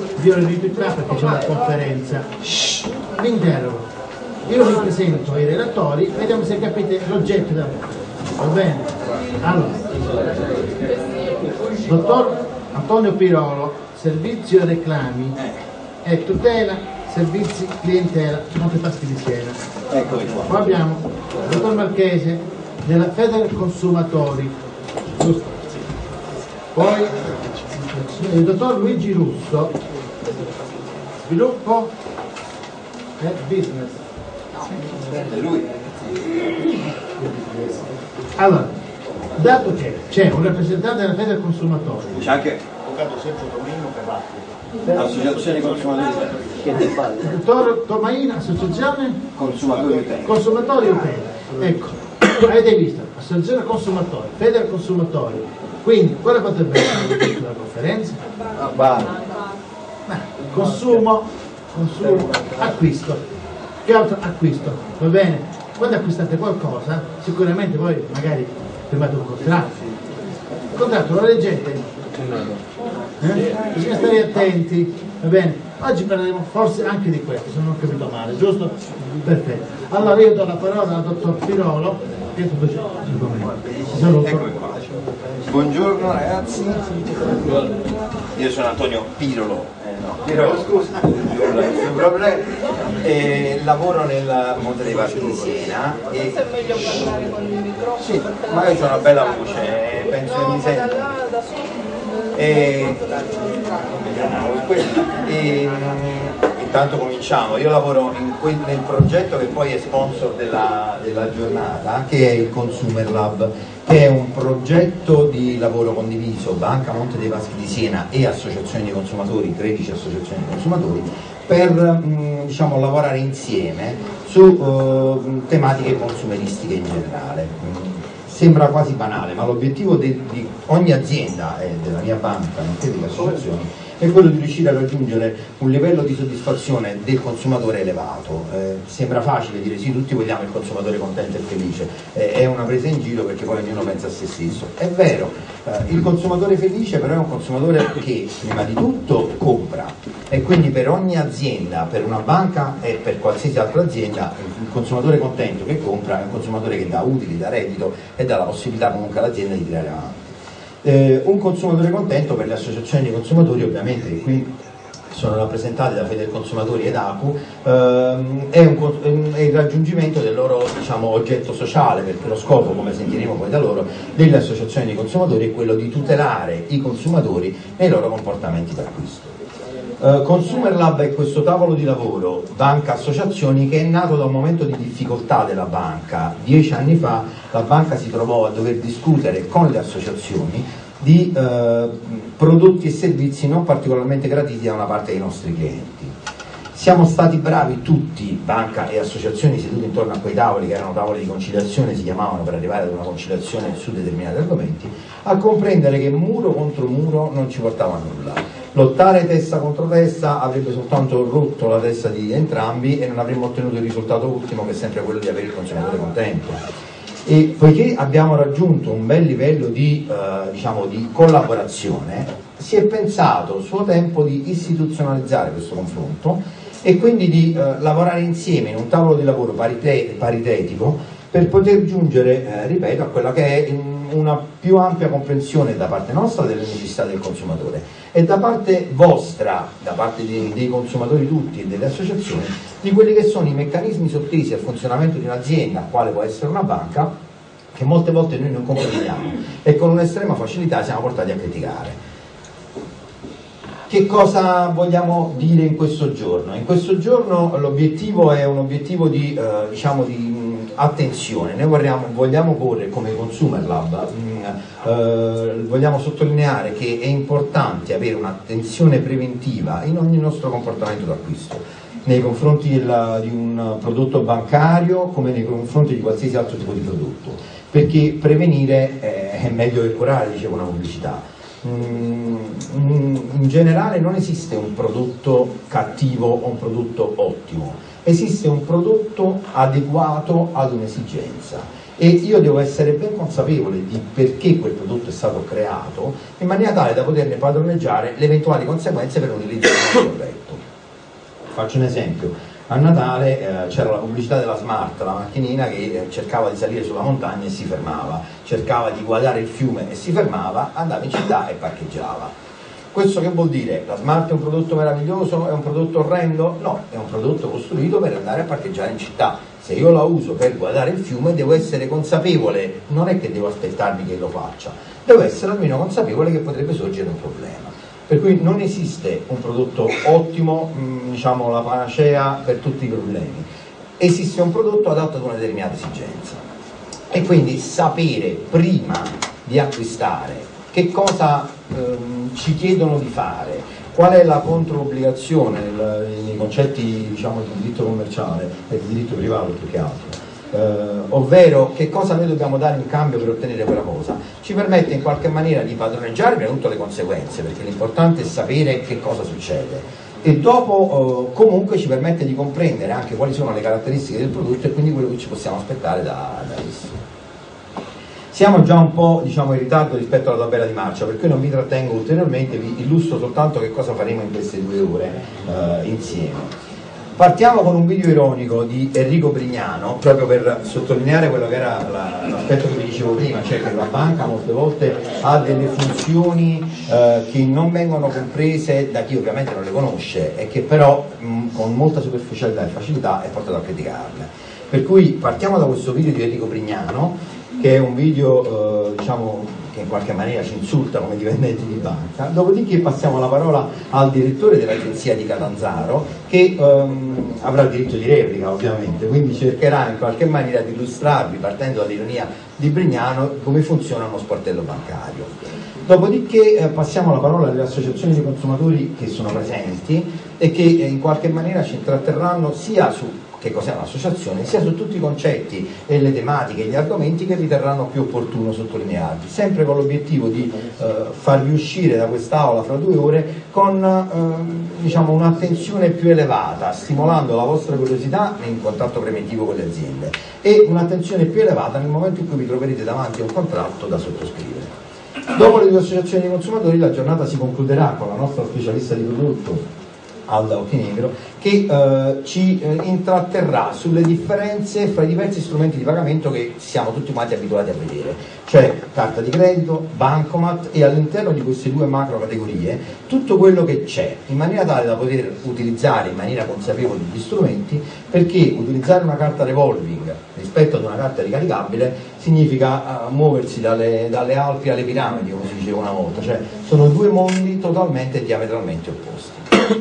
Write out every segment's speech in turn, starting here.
vi ho riunito qua perché c'è una conferenza. Vi interrogo. Io vi presento ai relatori, vediamo se capite l'oggetto da va bene? Allora, dottor Antonio Pirolo, servizio reclami e tutela, servizi clientela, Montepaschi di Siena. Eccoli qua. Poi abbiamo il dottor Marchese della Feder Consumatori, giusto? Poi il dottor Luigi Russo, sviluppo e business. È lui. Allora, dato che c'è un rappresentante della Feder Consumatori, C'è anche l'associazione dei consumatori il dottor Tomaina, associazione consumatori utenti. consumatori utenti, ecco, avete visto, associazione consumatori, Feder Consumatori, quindi quale potrebbe essere la conferenza? Consumo, acquisto, che altro acquisto, va bene? Quando acquistate qualcosa, sicuramente voi magari firmate un contratto lo leggete, bisogna stare attenti, va bene? Oggi parleremo forse anche di questo, se non ho capito male, giusto? Perfetto. Allora io do la parola al dottor Pirolo, che saluto. Buongiorno ragazzi, io sono Antonio Pirolo, Pirolo scusa, lavoro nel Monte dei Paschi di Siena e Se è meglio parlare con il microfono. sì, ma io ho una bella voce, penso che mi senta. Intanto cominciamo, io lavoro nel progetto che poi è sponsor della giornata, che è il Consumer Lab, che è un progetto di lavoro condiviso Banca Monte dei Paschi di Siena e associazioni di consumatori, 13 associazioni di consumatori, per diciamo, lavorare insieme su tematiche consumeristiche in generale. Sembra quasi banale, ma l'obiettivo di ogni azienda e della mia banca, nonché delle associazioni, è quello di riuscire a raggiungere un livello di soddisfazione del consumatore elevato. Sembra facile dire sì, tutti vogliamo il consumatore contento e felice, è una presa in giro perché poi ognuno pensa a se stesso. È vero, il consumatore felice però è un consumatore che prima di tutto compra, e quindi per ogni azienda, per una banca e per qualsiasi altra azienda, il consumatore contento che compra è un consumatore che dà utili, dà reddito e dà la possibilità comunque all'azienda di tirare avanti. Un consumatore contento per le associazioni di consumatori, ovviamente, che qui sono rappresentate da Federconsumatori ed ACU, è il raggiungimento del loro diciamo, oggetto sociale, perché lo scopo, come sentiremo poi da loro, delle associazioni di consumatori è quello di tutelare i consumatori nei loro comportamenti d'acquisto. Consumer Lab è questo tavolo di lavoro banca-associazioni che è nato da un momento di difficoltà della banca. 10 anni fa la banca si trovò a dover discutere con le associazioni di prodotti e servizi non particolarmente graditi da una parte dei nostri clienti. Siamo stati bravi tutti, banca e associazioni, seduti intorno a quei tavoli che erano tavoli di conciliazione, si chiamavano, per arrivare ad una conciliazione su determinati argomenti, a comprendere che muro contro muro non ci portava a nulla. Lottare testa contro testa avrebbe soltanto rotto la testa di entrambi e non avremmo ottenuto il risultato ultimo, che è sempre quello di avere il consumatore contento. E poiché abbiamo raggiunto un bel livello di, diciamo, di collaborazione, si è pensato a suo tempo di istituzionalizzare questo confronto e quindi di lavorare insieme in un tavolo di lavoro paritetico per poter giungere, ripeto, a quella che è una più ampia comprensione da parte nostra delle necessità del consumatore e da parte vostra, da parte dei consumatori tutti e delle associazioni, di quelli che sono i meccanismi sottesi al funzionamento di un'azienda, quale può essere una banca, che molte volte noi non comprendiamo e con un'estrema facilità siamo portati a criticare. Che cosa vogliamo dire in questo giorno? In questo giorno l'obiettivo è un obiettivo di, diciamo, di attenzione. Noi vogliamo porre come Consumer Lab, vogliamo sottolineare che è importante avere un'attenzione preventiva in ogni nostro comportamento d'acquisto, nei confronti di un prodotto bancario come nei confronti di qualsiasi altro tipo di prodotto, perché prevenire è meglio che curare, diceva una pubblicità. In generale non esiste un prodotto cattivo o un prodotto ottimo, esiste un prodotto adeguato ad un'esigenza e io devo essere ben consapevole di perché quel prodotto è stato creato, in maniera tale da poterne padroneggiare le eventuali conseguenze per un utilizzo non corretto. Faccio un esempio. A Natale c'era la pubblicità della Smart, la macchinina che cercava di salire sulla montagna e si fermava, cercava di guardare il fiume e si fermava, andava in città e parcheggiava. Questo che vuol dire? La Smart è un prodotto meraviglioso, è un prodotto orrendo? No, è un prodotto costruito per andare a parcheggiare in città. Se io la uso per guardare il fiume devo essere consapevole, non è che devo aspettarmi che lo faccia, devo essere almeno consapevole che potrebbe sorgere un problema. Per cui non esiste un prodotto ottimo, diciamo la panacea per tutti i problemi. Esiste un prodotto adatto ad una determinata esigenza. E quindi sapere prima di acquistare che cosa ci chiedono di fare, qual è la controobbligazione nei concetti diciamo di diritto commerciale e di diritto privato più che altro. Ovvero che cosa noi dobbiamo dare in cambio per ottenere quella cosa, ci permette in qualche maniera di padroneggiare prima di tutto le conseguenze, perché l'importante è sapere che cosa succede, e dopo comunque ci permette di comprendere anche quali sono le caratteristiche del prodotto e quindi quello che ci possiamo aspettare da esso. Siamo già un po' diciamo in ritardo rispetto alla tabella di marcia, per cui non vi trattengo ulteriormente, vi illustro soltanto che cosa faremo in queste 2 ore insieme. Partiamo con un video ironico di Enrico Brignano, proprio per sottolineare quello che era l'aspetto che vi dicevo prima, cioè che la banca molte volte ha delle funzioni che non vengono comprese da chi ovviamente non le conosce e che però con molta superficialità e facilità è portato a criticarle. Per cui partiamo da questo video di Enrico Brignano, che è un video diciamo che in qualche maniera ci insulta come dipendenti di banca, dopodiché passiamo la parola al direttore dell'agenzia di Catanzaro che avrà il diritto di replica ovviamente, quindi cercherà in qualche maniera di illustrarvi, partendo dall'ironia di Brignano, come funziona uno sportello bancario. Dopodiché passiamo la parola alle associazioni di consumatori che sono presenti e che in qualche maniera ci intratterranno sia su che cos'è un'associazione, sia su tutti i concetti e le tematiche e gli argomenti che riterranno più opportuno sottolinearvi, sempre con l'obiettivo di farvi uscire da quest'aula fra 2 ore con diciamo un'attenzione più elevata, stimolando la vostra curiosità in contatto preventivo con le aziende e un'attenzione più elevata nel momento in cui vi troverete davanti a un contratto da sottoscrivere. Dopo le 2 associazioni di consumatori la giornata si concluderà con la nostra specialista di prodotto Alda Ochinegro, che ci intratterrà sulle differenze fra i diversi strumenti di pagamento che siamo tutti quanti abituati a vedere, cioè carta di credito, bancomat e all'interno di queste 2 macro categorie tutto quello che c'è, in maniera tale da poter utilizzare in maniera consapevole gli strumenti, perché utilizzare una carta revolving rispetto ad una carta ricaricabile significa muoversi dalle Alpi alle piramidi, come si diceva una volta, cioè sono 2 mondi totalmente diametralmente opposti.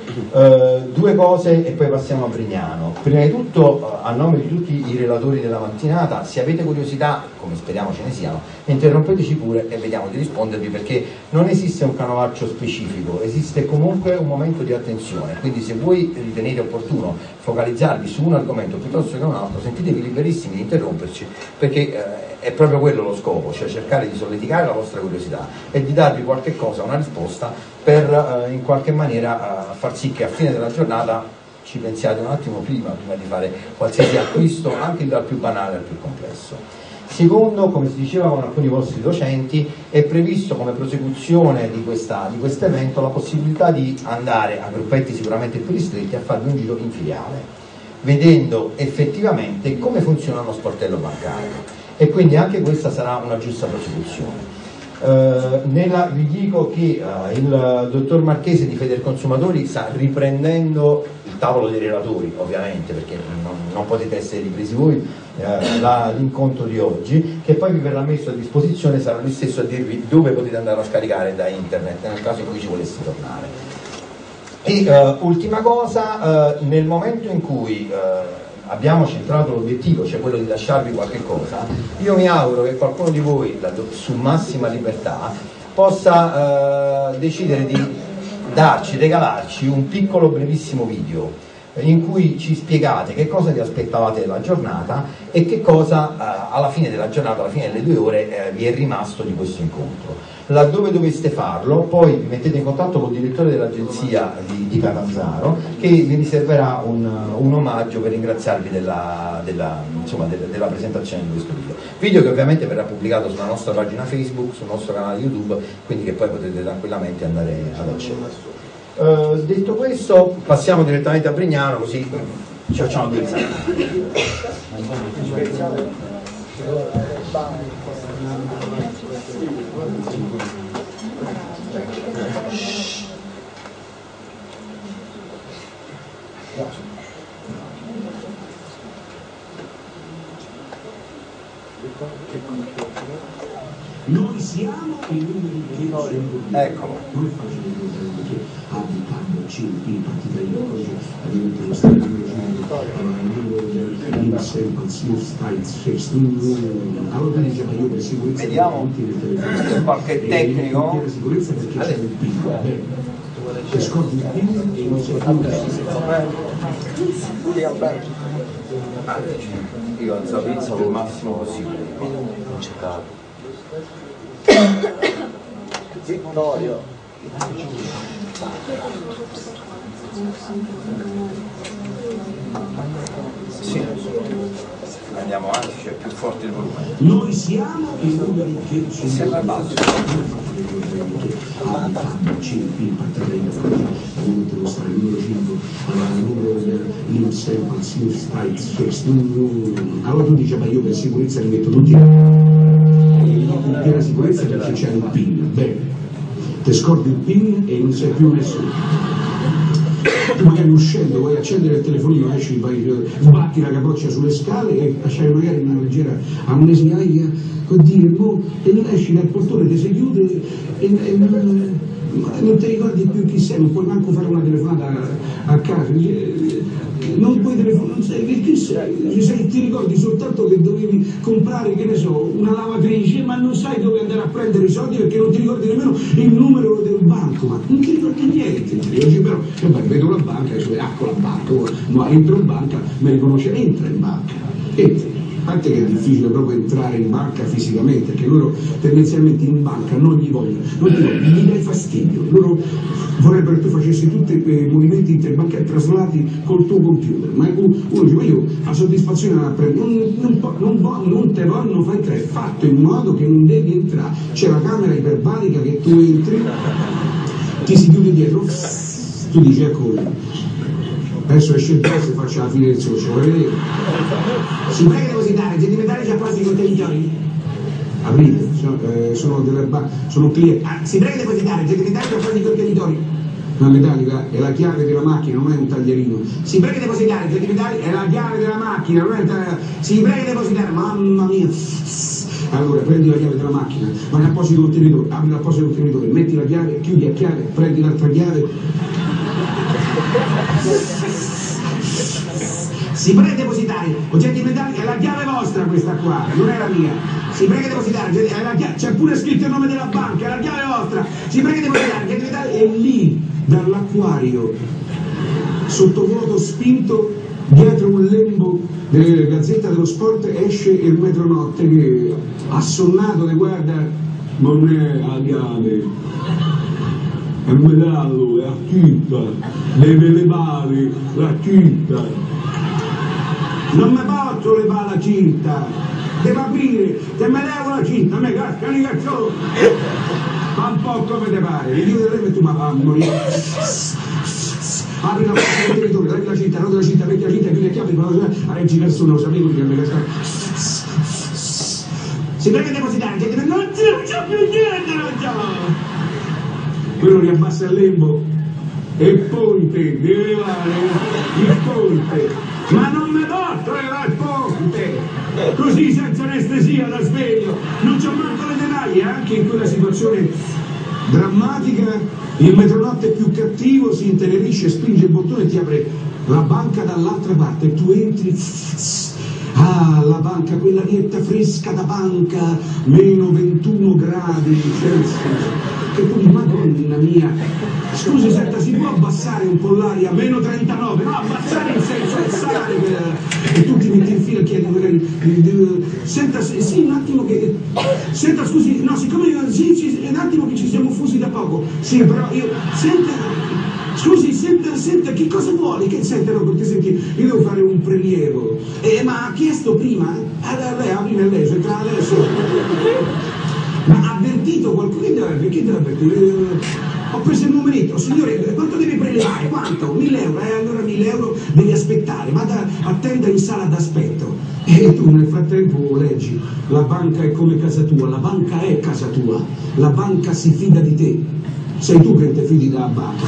2 cose e poi passiamo a Brignano. Prima di tutto, a nome di tutti i relatori della mattinata, se avete curiosità, come speriamo ce ne siano, interrompeteci pure e vediamo di rispondervi, perché non esiste un canovaccio specifico, esiste comunque un momento di attenzione, quindi se voi ritenete opportuno focalizzarvi su un argomento piuttosto che un altro, sentitevi liberissimi di interromperci, perché è proprio quello lo scopo, cioè cercare di solleticare la vostra curiosità e di darvi qualche cosa, una risposta per in qualche maniera far sì che a fine della giornata ci pensiate un attimo prima di fare qualsiasi acquisto, anche dal più banale al più complesso. Secondo, come si diceva con alcuni vostri docenti, è previsto come prosecuzione di questo evento la possibilità di andare a gruppetti sicuramente più ristretti a farvi un giro in filiale, vedendo effettivamente come funziona uno sportello bancario. E quindi anche questa sarà una giusta prosecuzione. Vi dico che il dottor Marchese di Federconsumatori sta riprendendo il tavolo dei relatori, ovviamente, perché non potete essere ripresi voi, l'incontro di oggi, che poi vi verrà messo a disposizione, sarà lui stesso a dirvi dove potete andare a scaricare da internet nel caso in cui ci voleste tornare. E ultima cosa, nel momento in cui abbiamo centrato l'obiettivo, cioè quello di lasciarvi qualche cosa, io mi auguro che qualcuno di voi, su massima libertà, possa decidere di regalarci un piccolo brevissimo video in cui ci spiegate che cosa vi aspettavate della giornata e che cosa alla fine della giornata, alla fine delle 2 ore vi è rimasto di questo incontro. Laddove doveste farlo, poi vi mettete in contatto con il direttore dell'agenzia di Catanzaro, che vi riserverà un omaggio per ringraziarvi della presentazione di questo video che ovviamente verrà pubblicato sulla nostra pagina Facebook, sul nostro canale YouTube, quindi che poi potete tranquillamente andare ad accedere. Detto questo, passiamo direttamente a Brignano, così ci facciamo 2 esami. Noi siamo i numeri che eccolo. Non è facile dire perché abitando CP, partita di oggi, ovviamente lo stadio il numero dell'Insen, Panzio, Stites, allora dice ma io per sicurezza vediamo qualche tecnico. Per sicurezza perché c'è il PIN, che scordi il PIN e non si fa io alzo la pizza il massimo possibile. Non c'è capo. Vittorio. Sì, andiamo avanti, c'è più forte il volume. Noi siamo i numeri che ci sembra basso. CP, partita di oggi, ovviamente lo stadio numero 5, il numero dell'Insen, Panzio, Stites, allora tu dici ma io per sicurezza li metto tutti in piena sicurezza perché c'è il PIN, bene, ti scordi il PIN e non sei più nessuno. Tu magari uscendo vuoi accendere il telefonino, esci, sbatti la capoccia sulle scale e lasciare magari una leggera amnesia, oddio, e non esci dal portone, ti si chiude e non ti ricordi più chi sei, non puoi manco fare una telefonata a casa, non puoi telefonare, non sai chi sei, ti ricordi soltanto che dovevi comprare, che ne so, una lavatrice, ma non sai dove andare a prendere i soldi perché non ti ricordi nemmeno il numero del banco, ma non ti ricordi niente, dici però, vedo la banca, ecco la banca, ma entro in banca, mi riconosce, entra in banca, entra. A parte che è difficile proprio entrare in banca fisicamente, perché loro tendenzialmente in banca non gli vogliono, gli dai fastidio, loro vorrebbero che tu facessi tutti i movimenti interbancari traslati col tuo computer, ma uno dice ma io la soddisfazione la prendo, non te vanno fa entrare, è fatto in modo che non devi entrare, c'è la camera iperbarica che tu entri, ti si chiude dietro, tu dici ecco. Adesso esce il prezzo e faccio la fine del socio, vuoi vedere? Si prega di depositare, sentimentale già quasi contenitori. Aprite, sono clienti. Si prega di depositare, sentimentale già quasi contenitori. La metallica è la chiave della macchina, non è un taglierino. Si prega di depositare, sentimentale è la chiave della macchina, non è un taglierino. Si prega di depositare, mamma mia. Allora prendi la chiave della macchina, vai all'apposito contenitore, apri l'apposito contenitore, metti la chiave, chiudi a chiave, prendi l'altra chiave. Si prega di depositare, oggetti metallici, è la chiave vostra questa qua, non è la mia. Si prega di depositare, c'è pure scritto il nome della banca, è la chiave vostra. Si prega di depositare, oggetti metallici, e lì, dall'acquario, sottovuoto spinto, dietro un lembo della Gazzetta dello Sport, esce il metronotte che, assonnato, le guarda, non è la chiave. È metallo, è a tinta, deve levare la tinta. Non mi posso levare la cinta, devo aprire, se me levo la cinta, me cascano i cazzotti. Fa un po' come te pare, mi chiude le e tu mi fa morire. Apri la porta del territorio, dai la cinta, rodi la cinta, metti la cinta, chiudi la chiave, a reggi verso lo sapevo che mi cascano. Si prega di depositare, non c'è più niente, non c'è. Quello riabbassa il lembo e il ponte deve levare il ponte, ma non mi posso levare il ponte così senza anestesia da sveglio, non c'ho manco le tenaglie. Anche in quella situazione drammatica il metronotte più cattivo si intenerisce, spinge il bottone e ti apre la banca dall'altra parte e tu entri. Ah, la banca, quell'arietta fresca da banca, meno 21 gradi Celsius, E tu dici, madonna mia, scusi, senta, si può abbassare un po' l'aria, meno 39, no, abbassare in senso alzare, e tu ti metti in fila e chiedi magari, senta, sì, un attimo che, senta, scusi, no, siccome, sì, è un attimo che ci siamo fusi da poco, sì, però io, senta, scusi, senta, che cosa vuole? Che senta, no, perché senti, io devo fare un prelievo, ma ha chiesto prima? Lei, apri lei, entra adesso. Ma ha avvertito qualcuno? Chi te l'ha avvertito? Ho preso il numeretto, signore, quanto deve prelevare? Quanto? 1.000 euro, allora 1.000 euro devi aspettare, attenda in sala d'aspetto. E tu nel frattempo leggi, la banca è come casa tua, la banca è casa tua, la banca si fida di te. Sei tu che ti fidi della banca.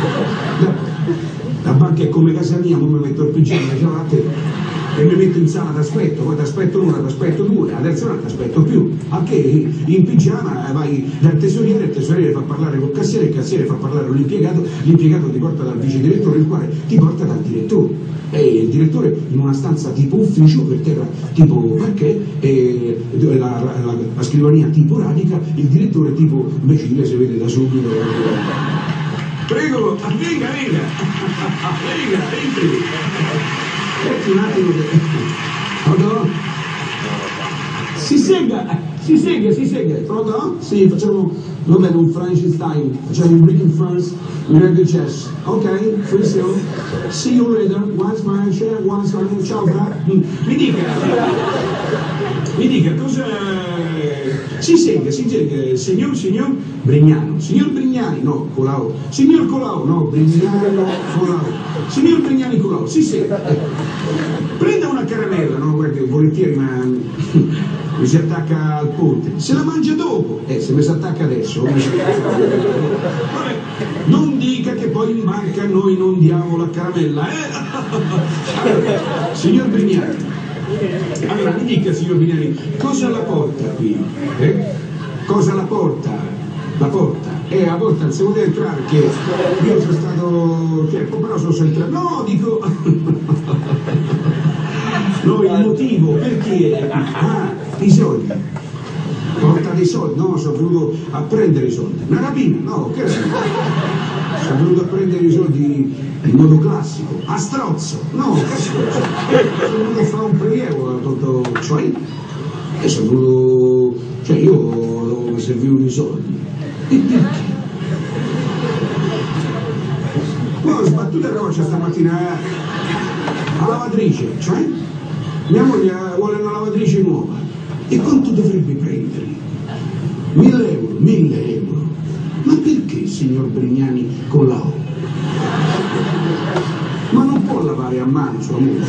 La banca è come casa mia, ma mi metto il pigiama, già a te. E mi metto in sala d'aspetto, poi ti aspetto una, ti aspetto due, la terza non ti aspetto più. A che in pigiama vai dal tesoriere, il tesoriere fa parlare col cassiere, il cassiere fa parlare con l'impiegato ti porta dal vice direttore, il quale ti porta dal direttore. E il direttore in una stanza tipo ufficio, per terra tipo perché, la scrivania tipo radica, il direttore tipo imbecille, si vede da subito. Prego, venga, entri. Aspetti un attimo che... Pronto? Si segga. Pronto? Sì, facciamo... Va bene, un Frankenstein. Facciamo un breaking first, un reggae jazz. Ok, funziona. See you later. Once my share, once my... Ciao, Mi dica, cosa... Si segga, signor Brignano. Signor Brignani, no, Colau. Signor Colau, no, Brignano, Colau. Signor Brignani Colau, si segga. Prenda una caramella, no, guarda, volentieri, ma mi si attacca al ponte. Se la mangia dopo. Se mi si attacca adesso. Vabbè, non dica che poi in banca noi non diamo la caramella, Allora, signor Brignani. Allora, mi dica, signor Brignani, cosa la porta qui? Cosa la porta? La porta? A volte non si vuole entrare perché io sono stato tempo, però sono entrato. No, dico. No, il motivo, perché? I soldi. Porta dei soldi, no, sono venuto a prendere i soldi. Una rapina? No, che sono venuto a prendere i soldi in modo classico, a strozzo, no, che strozzo. Sono venuto a fare un prelievo, cioè, e sono venuto, cioè io mi servivano i soldi. E perché? Poi ho sbattuto a roccia stamattina a lavatrice, cioè, mia moglie vuole una lavatrice nuova. E quanto dovrebbe prendere? 1.000 euro. Ma perché, signor Brignani Colau? Ma non può lavare a mano sua moglie?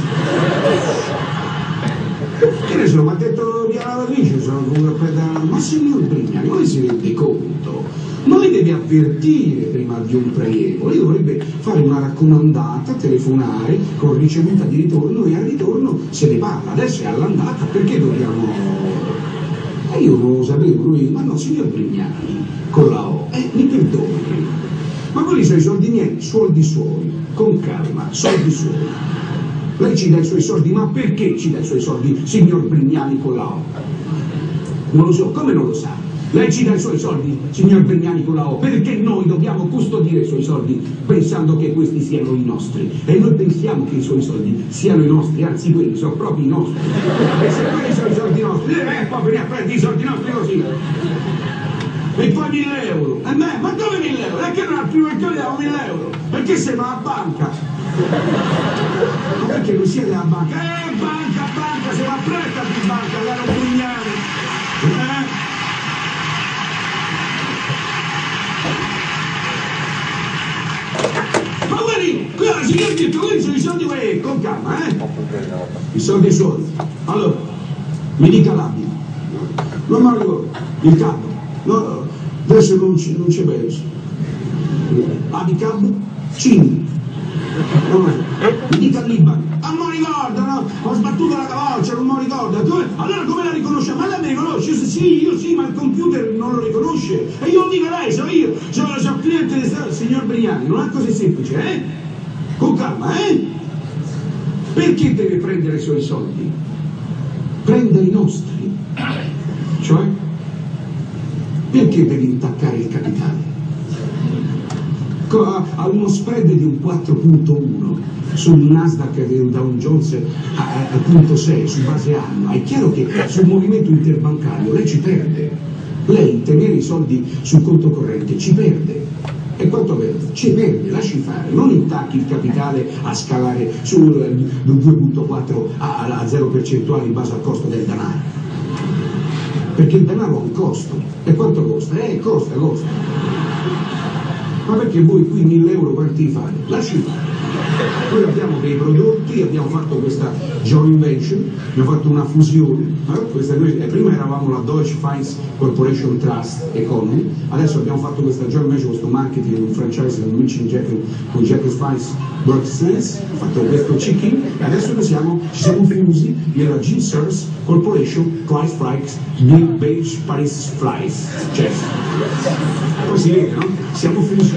Che ne so, mi ha detto via lavatrice, sono venuto a prendere. Ma signor Brignani, lei si rende conto? Ma lei deve avvertire prima di un prelievo, lei dovrebbe fare una raccomandata, telefonare con ricevuta di ritorno e al ritorno se ne parla. Adesso è all'andata, perché dobbiamo... io non lo sapevo, ma no, signor Brignani, con la O, mi perdoni, ma quelli sono i soldi miei, soldi suoi, con calma, soldi suoi. Lei ci dà i suoi soldi, ma perché ci dà i suoi soldi, signor Brignani con la O? Non lo so, come non lo sa? Lei ci dà i suoi soldi, signor Brignani con la O, perché noi dobbiamo custodire i suoi soldi pensando che questi siano i nostri. E noi pensiamo che i suoi soldi siano i nostri, anzi quelli sono proprio i nostri. E se quelli sono i soldi nostri, poi veniamo a prendere i soldi nostri così. E poi 1.000 euro. E ma dove 1.000 euro? E che non ha più perché diamo 1.000 euro? Perché siamo alla banca? Ma perché non siete alla banca? Banca, siamo a presta di banca, caro Brignani. Ma guardi, signor Dietro, quelli sono i soldi, con calma, I soldi suoi. Allora, mi dica l'abito. Non me lo ricordo. Il capo. No, adesso non c'è penso. Abicab? 5. Non lo so. Mi dica l'Iban. Non mi ricordo, no? Ho sbattuto la cavalcia, non mi ricordo. Allora come la riconosce? Ma lei mi riconosce? Sì, io sì, ma il computer non lo riconosce. E io lo dico lei, sono io. Sono cliente del signor Brignani, non è così semplice, Con calma, Perché deve prendere i suoi soldi? Prenda i nostri. Cioè? Perché devi intaccare il capitale? a uno spread di un 4.1 sul Nasdaq e Dow Jones al punto 6 su base annua. È chiaro che sul movimento interbancario lei ci perde, lei tenere i soldi sul conto corrente ci perde. E quanto perde? Ci perde, lasci fare, non intacchi il capitale a scalare sul 2.4 a 0% in base al costo del denaro, perché il denaro ha un costo. E quanto costa? Costa. Ma perché voi qui 1.000 euro quanti fate? Lasci fare. Noi abbiamo dei prodotti, abbiamo fatto questa joint venture, abbiamo fatto una fusione, prima eravamo la Deutsche Finance Corporation Trust Economy, adesso abbiamo fatto questa joint venture, questo marketing, un franchise con Jacques Finance Broadstance, abbiamo fatto questo check-in e adesso ci siamo fusi nella G-Source Corporation Price Flights Beige Paris Flies, cioè, poi si vede, no? Siamo fusi.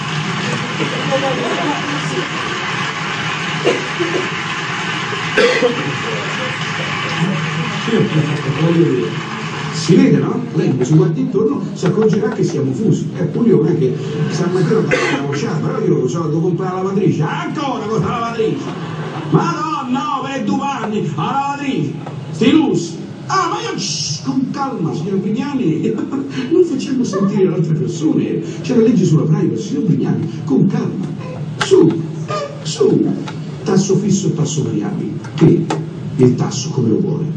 Si vede, no? Lei si guarda intorno, si accorgerà che siamo fusi. Eppure io non è che stamattina ho lasciato, però io devo comprare la lavatrice. Ancora con la lavatrice! Madonna, per 2 anni, la lavatrice! Sti lussi! Ah, ma io con calma, signor Brignani, non facciamo sentire le altre persone. C'è la legge sulla privacy, signor Brignani, con calma. Su. Tasso fisso e tasso variabile. Che il tasso come lo vuole?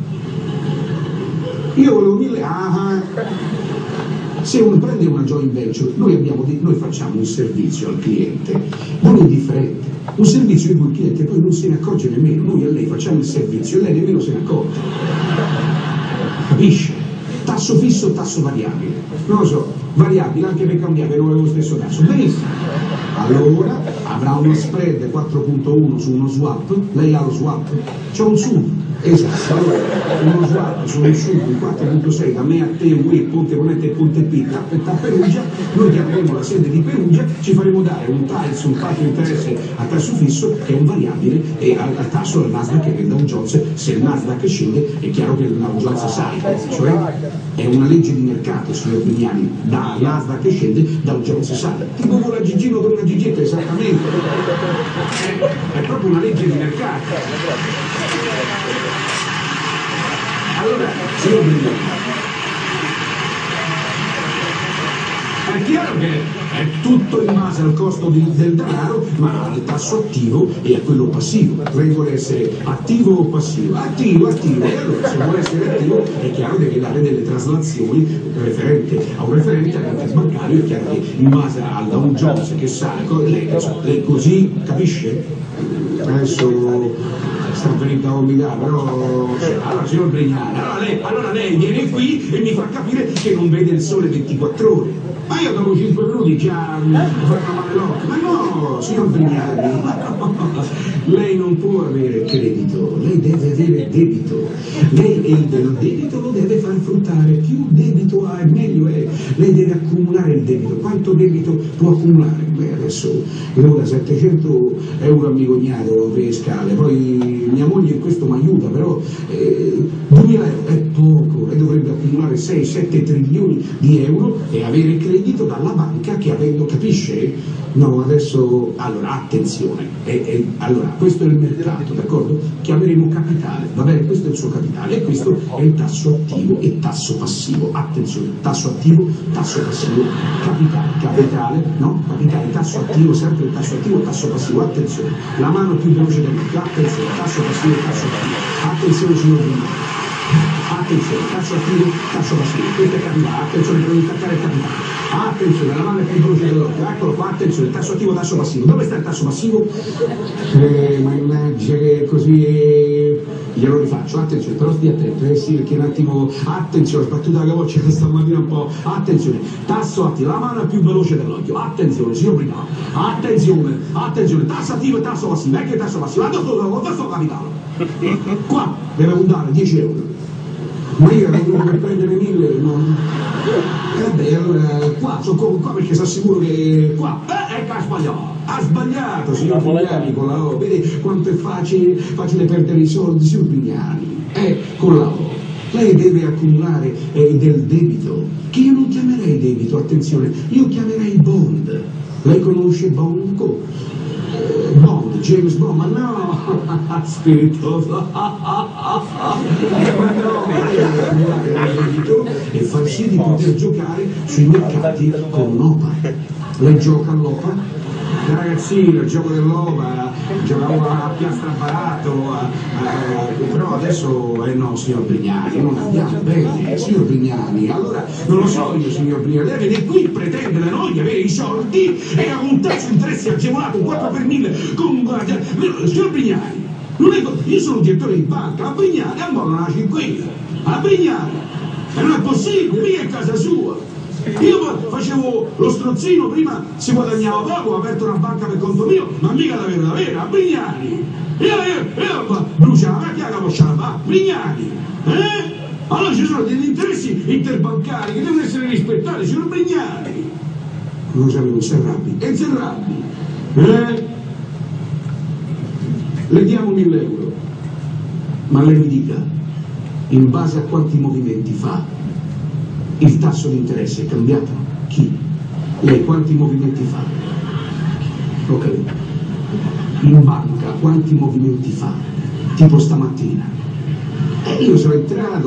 Io volevo 1.000. Se uno prende una joint venture, noi facciamo un servizio al cliente, non indifferente, un servizio di cui il cliente poi non se ne accorge nemmeno. Noi a lei facciamo il servizio e lei nemmeno se ne accorge. Capisce? Tasso fisso e tasso variabile. Non lo so, variabile anche per cambiare, non è lo stesso tasso. Benissimo. Allora avrà uno spread 4.1 su uno swap, lei ha lo swap, c'è un sub, esatto, uno swap su un sub di 4.6 da me a te, UE, Ponte Ponente e Ponte P, a Perugia, noi chiameremo la sede di Perugia, ci faremo dare un tasso di interesse a tasso fisso che è un variabile e al tasso del Nasdaq e del Dow Jones. Se il Nasdaq scende è chiaro che il Dow Jones sale, cioè è una legge di mercato, signor Brignani, da Nasdaq scende, Dow Jones sale, tipo con la Gigino con una Gigetta, esattamente, è proprio una legge di mercato. Allora, signor Brignani, è chiaro che è tutto in base al costo del denaro, ma al tasso attivo e a quello passivo. Lei vuole essere attivo o passivo? Attivo. E allora se vuole essere attivo è chiaro che deve dare delle traslazioni referente a un referente bancario. È chiaro che in base al Dow Jones che sale, lei così capisce? Adesso sta venendo a obbligare, però allora signor Brignani, allora lei viene qui e mi fa capire che non vede il sole 24 ore. Ma io dopo 5 minuti già mi fanno male l'occhio. Ma no, signor Brignani, lei non può avere credito, lei deve avere debito. Lei il debito lo deve far fruttare, più debito ha meglio è. Lei deve accumulare il debito. Quanto debito può accumulare? Beh, adesso devo da 700 euro a mio cognato per le scale, poi mia moglie in questo mi aiuta, però 2000 euro è poco, lei dovrebbe accumulare 6-7 trilioni di euro e avere credito dalla banca che avendo, capisce? No, adesso, allora, attenzione, allora, questo è il mercato, d'accordo? Chiameremo capitale, va bene? Questo è il suo capitale e questo è il tasso attivo e tasso passivo. Attenzione, tasso attivo, tasso passivo, capitale, no? Capitale, tasso attivo, sempre il tasso attivo, tasso passivo. Attenzione, la mano più veloce dell'occhio, attenzione, tasso passivo, tasso attivo. Attenzione, signor Brignani. Attenzione, tasso attivo, tasso passivo, questo è capitale, attenzione per non intaccare il capitale. Attenzione, la mano è più veloce dell'occhio, eccolo qua, attenzione, tasso attivo, tasso passivo. Dove sta il tasso passivo? Mannaggia che così glielo rifaccio, attenzione, però stia attento, sì, perché un attimo, attenzione, sbattuta la capoccia stamattina un po', attenzione, tasso attivo, la mano è più veloce dell'occhio, attenzione, signor Brignani, attenzione, tasso attivo e tasso passivo, che tasso passivo, dove sto capitale? Qua deve puntare 10 euro. Ma io ero venuto per prendere 1000, no? Vabbè, allora qua, sono qua perché sono sicuro che qua, ecco, ha sbagliato, signor Brignani, con la O, vede quanto è facile perdere i soldi, signor Brignani, con la O. Lei deve accumulare del debito, che io non chiamerei debito, attenzione, io chiamerei bond. Lei conosce Bond? Bond, James Bond, ma no, spiritoso, ma no, e far sì di poter giocare sui mercati con l'OPA. Lei gioca all'OPA? Da ragazzino, il gioco dell'OPA, giocavo a piastra barato, però adesso no, signor Brignani, non andiamo bene, signor Brignani, allora non lo so io, signor Brignani, lei viene qui, pretende da noi di avere i soldi e ha un tasso di interessi agevolato, un 4 per 1000, con, signor Brignani, non è, io sono un direttore di banca, a Brignani, a Molo nasce qui, a Brignani, e non è possibile, mica è casa sua. Io facevo lo strozzino, prima si guadagnava poco, ho aperto una banca per conto mio, ma mica davvero, a Brignani. Io bruciavo la macchina, a Brignani. Allora ci sono degli interessi interbancari che devono essere rispettati, signor Brignani. Non lo sapevo, Serrabbi. Le diamo 1.000 euro, ma lei mi dica, in base a quanti movimenti fa? Il tasso di interesse è cambiato? Chi? Lei quanti movimenti fa? Ok. In banca quanti movimenti fa? Tipo stamattina. E io sono entrato,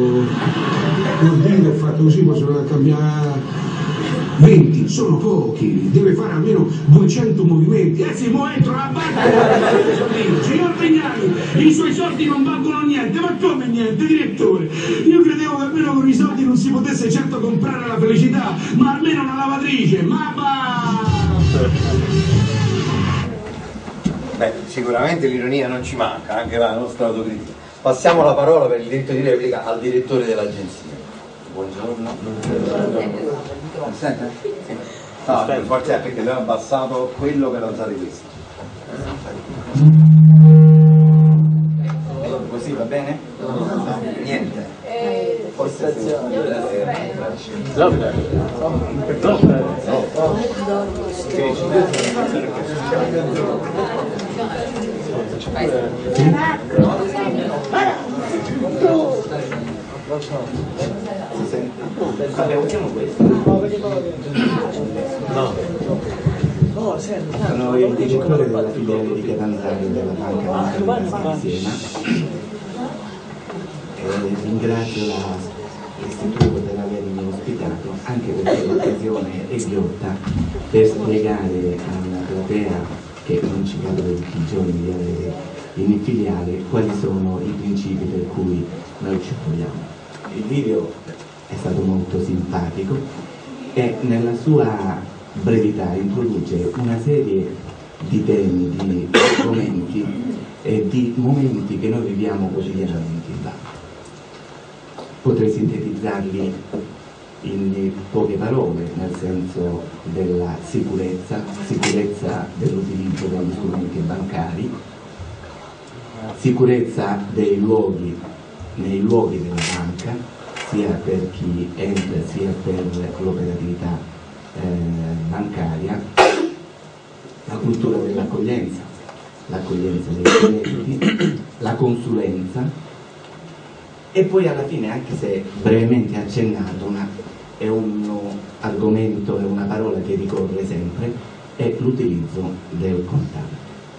ho fatto così, posso cambiare 20, sono pochi, deve fare almeno 200 movimenti. Se mo entro alla banca, signor Brignani, i suoi soldi non valgono niente, ma come niente, direttore? Io credevo che almeno con i soldi non si potesse certo comprare la felicità, ma almeno una lavatrice, ma Beh, sicuramente l'ironia non ci manca, anche la nostra autocritica. Passiamo la parola per il diritto di replica al direttore dell'agenzia. Buongiorno. Sente? No, forse è perché lui ha abbassato quello per alzare questo. Così va bene? No, niente. Usiamo questo. Sono il direttore della filiale di Catanzaro della Banca Mondiale di Siena e ringrazio l'istituto per avermi ospitato, anche perché l'occasione è ghiotta per spiegare alla platea che non ci capita tutti i giorni di avere in filiale quali sono i principi per cui noi ci muoviamo. Il video è stato molto simpatico e nella sua brevità introduce una serie di temi, di argomenti e di momenti che noi viviamo quotidianamente in banca. Potrei sintetizzarli in poche parole, nel senso della sicurezza dell'utilizzo degli strumenti bancari, sicurezza dei luoghi, nei luoghi della banca, sia per chi entra sia per l'operatività bancaria, la cultura dell'accoglienza, l'accoglienza dei clienti, la consulenza e poi alla fine, anche se brevemente accennato, è un argomento, è una parola che ricorre sempre, è l'utilizzo del contante.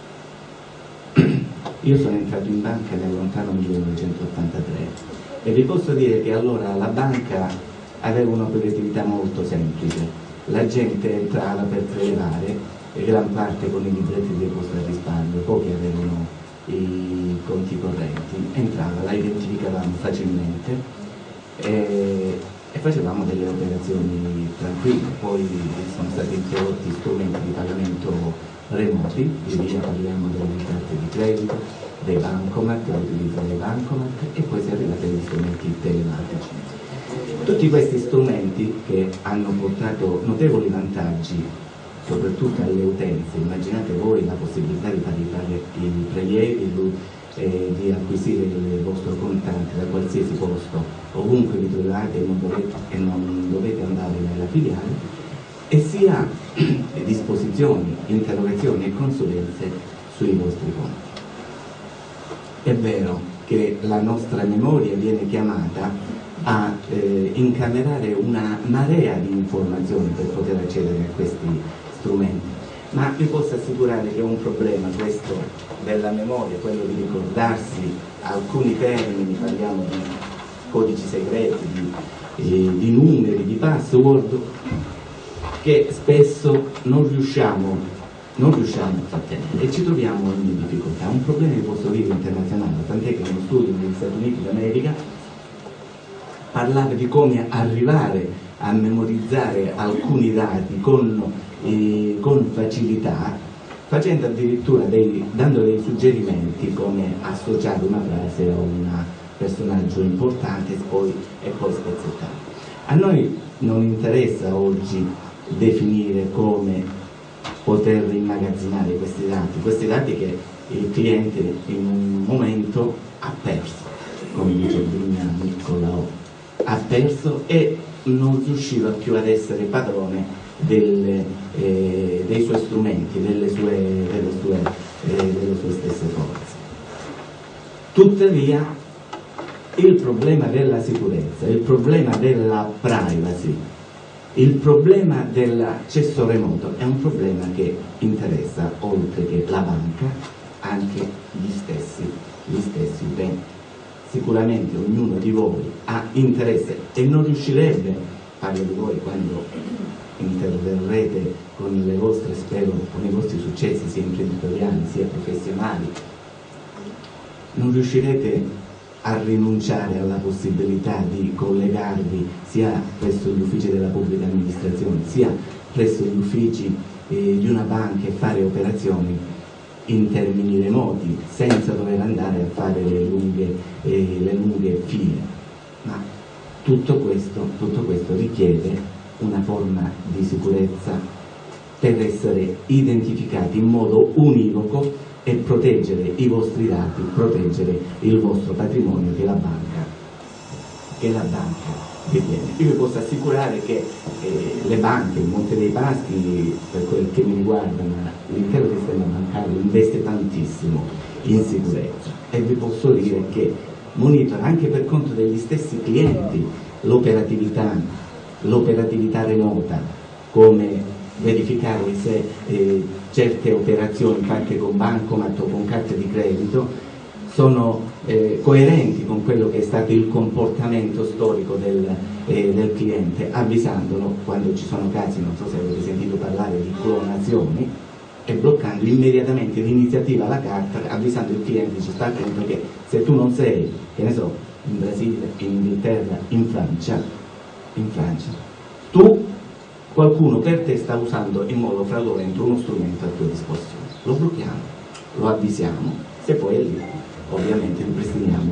Io sono entrato in banca nel lontano 1983 e vi posso dire che allora la banca aveva un'operatività molto semplice. La gente entrava per prelevare, gran parte con i libretti di deposito al risparmio, pochi avevano i conti correnti, entrava, la identificavamo facilmente e facevamo delle operazioni tranquille. Poi sono stati introdotti strumenti di pagamento remoti, e via parliamo delle carte di credito, dei bancomat, dell'utilizzo dei bancomat e poi si è arrivati agli strumenti telematici. Tutti questi strumenti che hanno portato notevoli vantaggi soprattutto alle utenze. Immaginate voi la possibilità di fare i prelievi, di acquisire il vostro contante da qualsiasi posto, ovunque vi trovate e non dovete andare nella filiale, e sia disposizioni, interrogazioni e consulenze sui vostri conti. È vero che la nostra memoria viene chiamata a incamerare una marea di informazioni per poter accedere a questi strumenti. Ma vi posso assicurare che è un problema questo della memoria, quello di ricordarsi alcuni termini, parliamo di codici segreti, di numeri, di password, che spesso non riusciamo a trattenere e ci troviamo in difficoltà. È un problema che posso dire internazionale, tant'è che uno studio negli Stati Uniti d'America parlava di come arrivare a memorizzare alcuni dati con facilità, facendo addirittura dando dei suggerimenti come associare una frase a un personaggio importante e poi spezzettare. A noi non interessa oggi definire come poter immagazzinare questi dati che il cliente in un momento ha perso, come dice prima Niccolò, ha perso e non riusciva più ad essere padrone dei suoi strumenti, delle sue stesse forze. Tuttavia il problema della sicurezza, il problema della privacy, il problema dell'accesso remoto è un problema che interessa, oltre che la banca, anche gli stessi utenti. Sicuramente ognuno di voi ha interesse e non riuscirebbe, parlo di voi quando interverrete con le vostre, spero, con i vostri successi sia imprenditoriali sia professionali, non riuscirete a rinunciare alla possibilità di collegarvi sia presso gli uffici della pubblica amministrazione sia presso gli uffici di una banca e fare operazioni in termini remoti senza dover andare a fare le lunghe file. Ma tutto questo richiede una forma di sicurezza per essere identificati in modo univoco e proteggere i vostri dati, proteggere il vostro patrimonio che la banca detiene. Io vi posso assicurare che le banche, il Monte dei Paschi, per quel che mi riguarda, ma l'intero sistema bancario investe tantissimo in sicurezza e vi posso dire che monitora anche per conto degli stessi clienti l'operatività remota, come verificare se certe operazioni fatte con bancomat o con carte di credito sono coerenti con quello che è stato il comportamento storico del cliente, avvisandolo quando ci sono casi, non so se avete sentito parlare di clonazioni, e bloccando immediatamente l'iniziativa alla carta, avvisando il cliente, ci sta attento che se tu non sei, che ne so, in Brasile, in Inghilterra, in Francia, qualcuno per te sta usando in modo fraudolento uno strumento a tua disposizione. Lo blocchiamo, lo avvisiamo, se poi è lì ovviamente ripristiniamo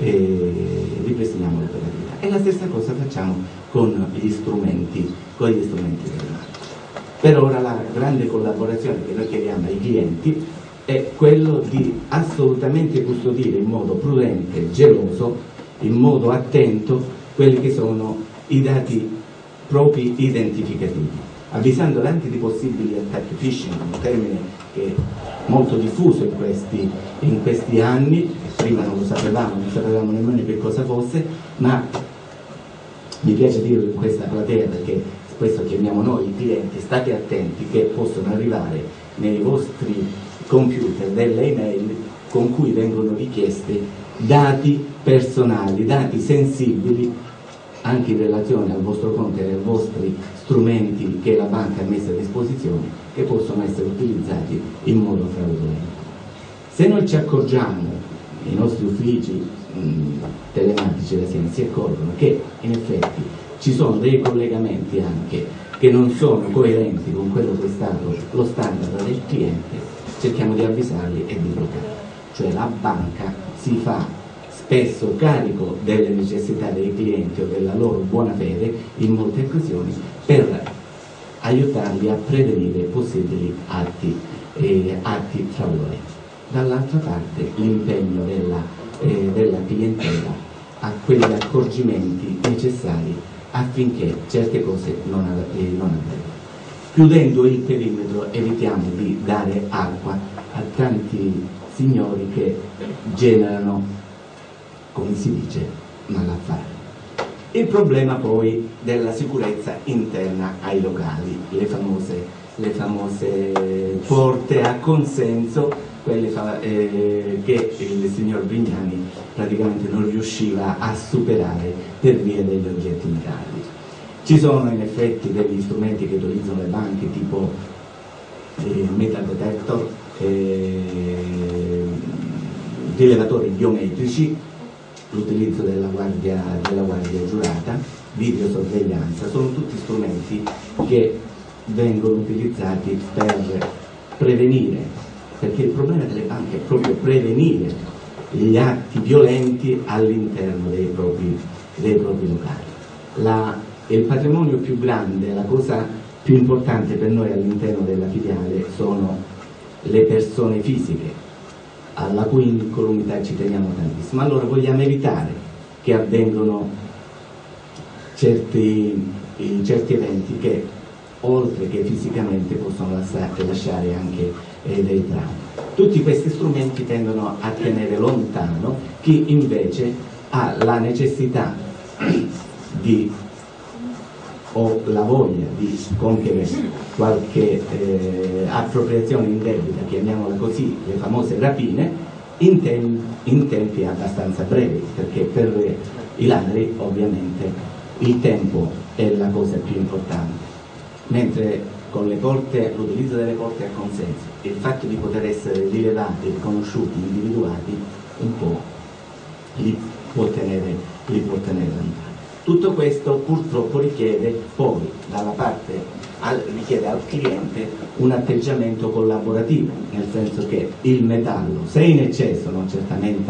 l'operatività. E la stessa cosa facciamo con gli strumenti telematici. Per ora la grande collaborazione che noi chiediamo ai clienti è quello di assolutamente custodire in modo prudente, geloso, in modo attento quelli che sono i dati propri identificativi, avvisandoli anche di possibili attacchi phishing, un termine che è molto diffuso in questi anni. Prima non sapevamo nemmeno che cosa fosse, ma mi piace dirlo in questa platea perché questo chiamiamo noi i clienti: state attenti che possono arrivare nei vostri computer delle email con cui vengono richiesti dati personali, dati sensibili anche in relazione al vostro conto e ai vostri strumenti che la banca ha messo a disposizione, che possono essere utilizzati in modo fraudolento. Se noi ci accorgiamo, i nostri uffici telematici da Siena si accorgono che in effetti ci sono dei collegamenti anche che non sono coerenti con quello che è stato lo standard del cliente, cerchiamo di avvisarli e di bloccare. Cioè la banca si fa spesso carico delle necessità dei clienti o della loro buona fede in molte occasioni per aiutarli a prevenire possibili atti fraudolenti. Dall'altra parte l'impegno della clientela a quegli accorgimenti necessari affinché certe cose non avvengano. Chiudendo il perimetro evitiamo di dare acqua a tanti signori che generano, come si dice, malaffare. Il problema poi della sicurezza interna ai locali, le famose le famose porte a consenso, quelle che il signor Vignani praticamente non riusciva a superare per via degli oggetti metallici. Ci sono in effetti degli strumenti che utilizzano le banche tipo metal detector, rilevatori biometrici, l'utilizzo della guardia giurata, videosorveglianza, sono tutti strumenti che vengono utilizzati per prevenire, perché il problema delle banche è proprio prevenire gli atti violenti all'interno dei propri locali. Il patrimonio più grande, la cosa più importante per noi all'interno della filiale sono le persone fisiche, alla cui incolumità ci teniamo tantissimo. Allora vogliamo evitare che avvengano certi eventi che oltre che fisicamente possono lasciare anche dei traumi. Tutti questi strumenti tendono a tenere lontano chi invece ha la necessità o la voglia di compiere qualche appropriazione indebita, chiamiamola così, le famose rapine, in tempi abbastanza brevi, perché per i ladri ovviamente il tempo è la cosa più importante, mentre con l'utilizzo delle porte a consenso, il fatto di poter essere rilevati, riconosciuti, individuati, un po' li può tenere lontani. Tutto questo purtroppo richiede poi richiede al cliente un atteggiamento collaborativo, nel senso che il metallo, se in eccesso, non certamente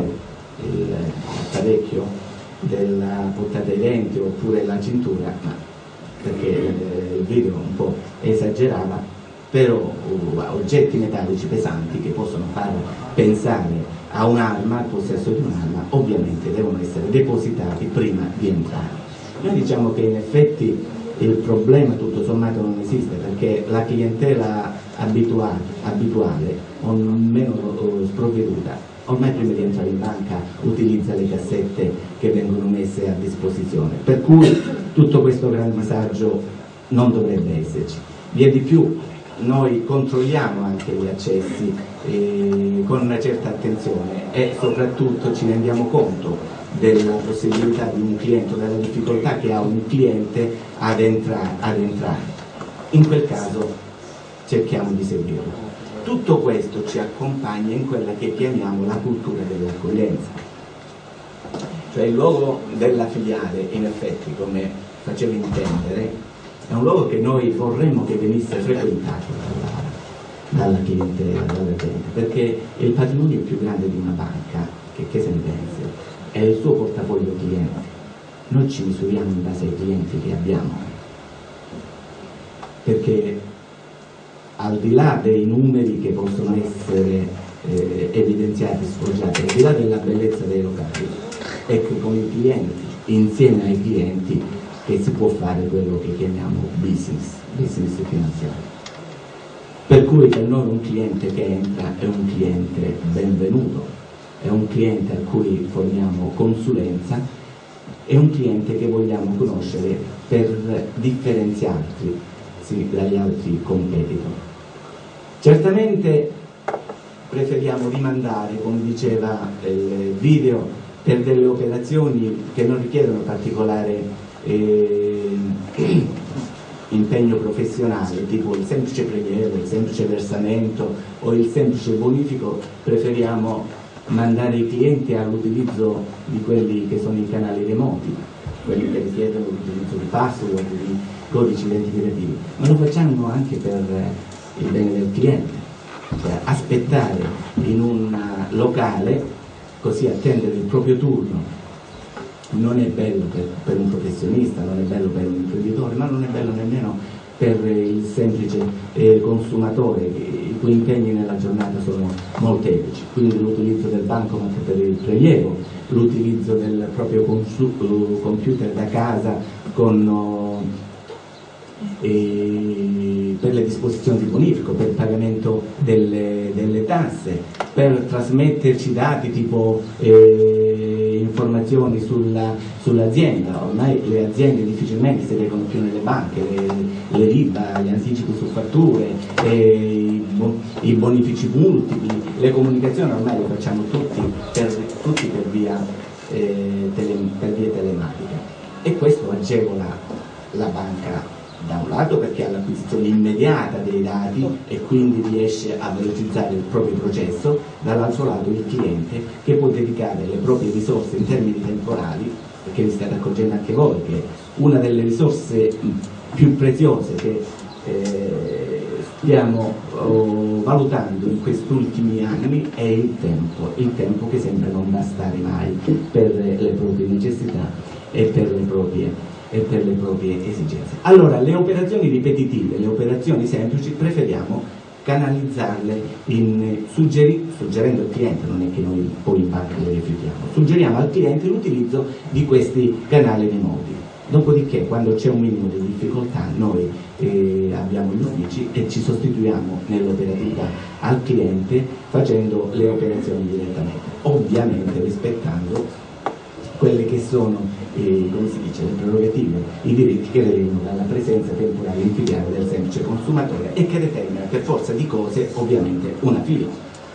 parecchio della portata ai denti oppure la cintura, ma perché il video un po' esagerava, però oggetti metallici pesanti che possono far pensare a un'arma, al possesso di un'arma, ovviamente devono essere depositati prima di entrare. Noi diciamo che in effetti il problema tutto sommato non esiste, perché la clientela abituale o meno sprovveduta ormai prima di entrare in banca utilizza le cassette che vengono messe a disposizione, per cui tutto questo gran massaggio non dovrebbe esserci. Via di più noi controlliamo anche gli accessi con una certa attenzione e soprattutto ci rendiamo conto della possibilità di un cliente, della difficoltà che ha un cliente ad entrare. In quel caso cerchiamo di seguirlo. Tutto questo ci accompagna in quella che chiamiamo la cultura dell'accoglienza. Cioè il luogo della filiale, in effetti, come facevo intendere, è un luogo che noi vorremmo che venisse frequentato dalla clientela, dalla gente, perché il patrimonio più grande di una banca, che se ne pensi, è il suo portafoglio cliente. Noi ci misuriamo in base ai clienti che abbiamo, perché al di là dei numeri che possono essere evidenziati, sfoggiati, al di là della bellezza dei locali, è che con i clienti, insieme ai clienti, che si può fare quello che chiamiamo business finanziario. Per cui per noi un cliente che entra è un cliente benvenuto, è un cliente a cui forniamo consulenza, è un cliente che vogliamo conoscere per differenziarci dagli altri competitor. Certamente preferiamo rimandare, come diceva il video, per delle operazioni che non richiedono particolare impegno professionale, tipo il semplice prelievo, il semplice versamento o il semplice bonifico. Preferiamo mandare i clienti all'utilizzo di quelli che sono i canali remoti, quelli che richiedono l'utilizzo di password, di codici identificativi, ma lo facciamo anche per il bene del cliente, cioè aspettare in un locale, così attendere il proprio turno. Non è bello per un professionista, non è bello per un imprenditore, ma non è bello nemmeno per il semplice consumatore, i cui impegni nella giornata sono molteplici. Quindi l'utilizzo del bancomat per il prelievo, l'utilizzo del proprio computer da casa per le disposizioni di bonifico, per il pagamento delle tasse, per trasmetterci dati tipo informazioni sull'azienda. Ormai le aziende difficilmente si leggono più nelle banche, le riba, gli anticipi su fatture, i bonifici multipli, le comunicazioni ormai le facciamo tutti per via telematica, e questo agevola la banca da un lato perché ha l'acquisizione immediata dei dati e quindi riesce a velocizzare il proprio processo, dall'altro lato il cliente che può dedicare le proprie risorse in termini temporali, perché vi state accorgendo anche voi che una delle risorse più preziose che stiamo valutando in questi ultimi anni è il tempo che sembra non bastare mai per le proprie necessità e per le proprie esigenze. Allora, le operazioni ripetitive, le operazioni semplici, preferiamo canalizzarle suggerendo al cliente, non è che noi poi in banca le rifiutiamo, suggeriamo al cliente l'utilizzo di questi canali remoti. Dopodiché, quando c'è un minimo di difficoltà, noi abbiamo gli uffici e ci sostituiamo nell'operatività al cliente facendo le operazioni direttamente, ovviamente rispettando quelle che sono, come si dice, le prerogative, i diritti che derivano dalla presenza temporale in filiale del semplice consumatore e che determina per forza di cose ovviamente una fila.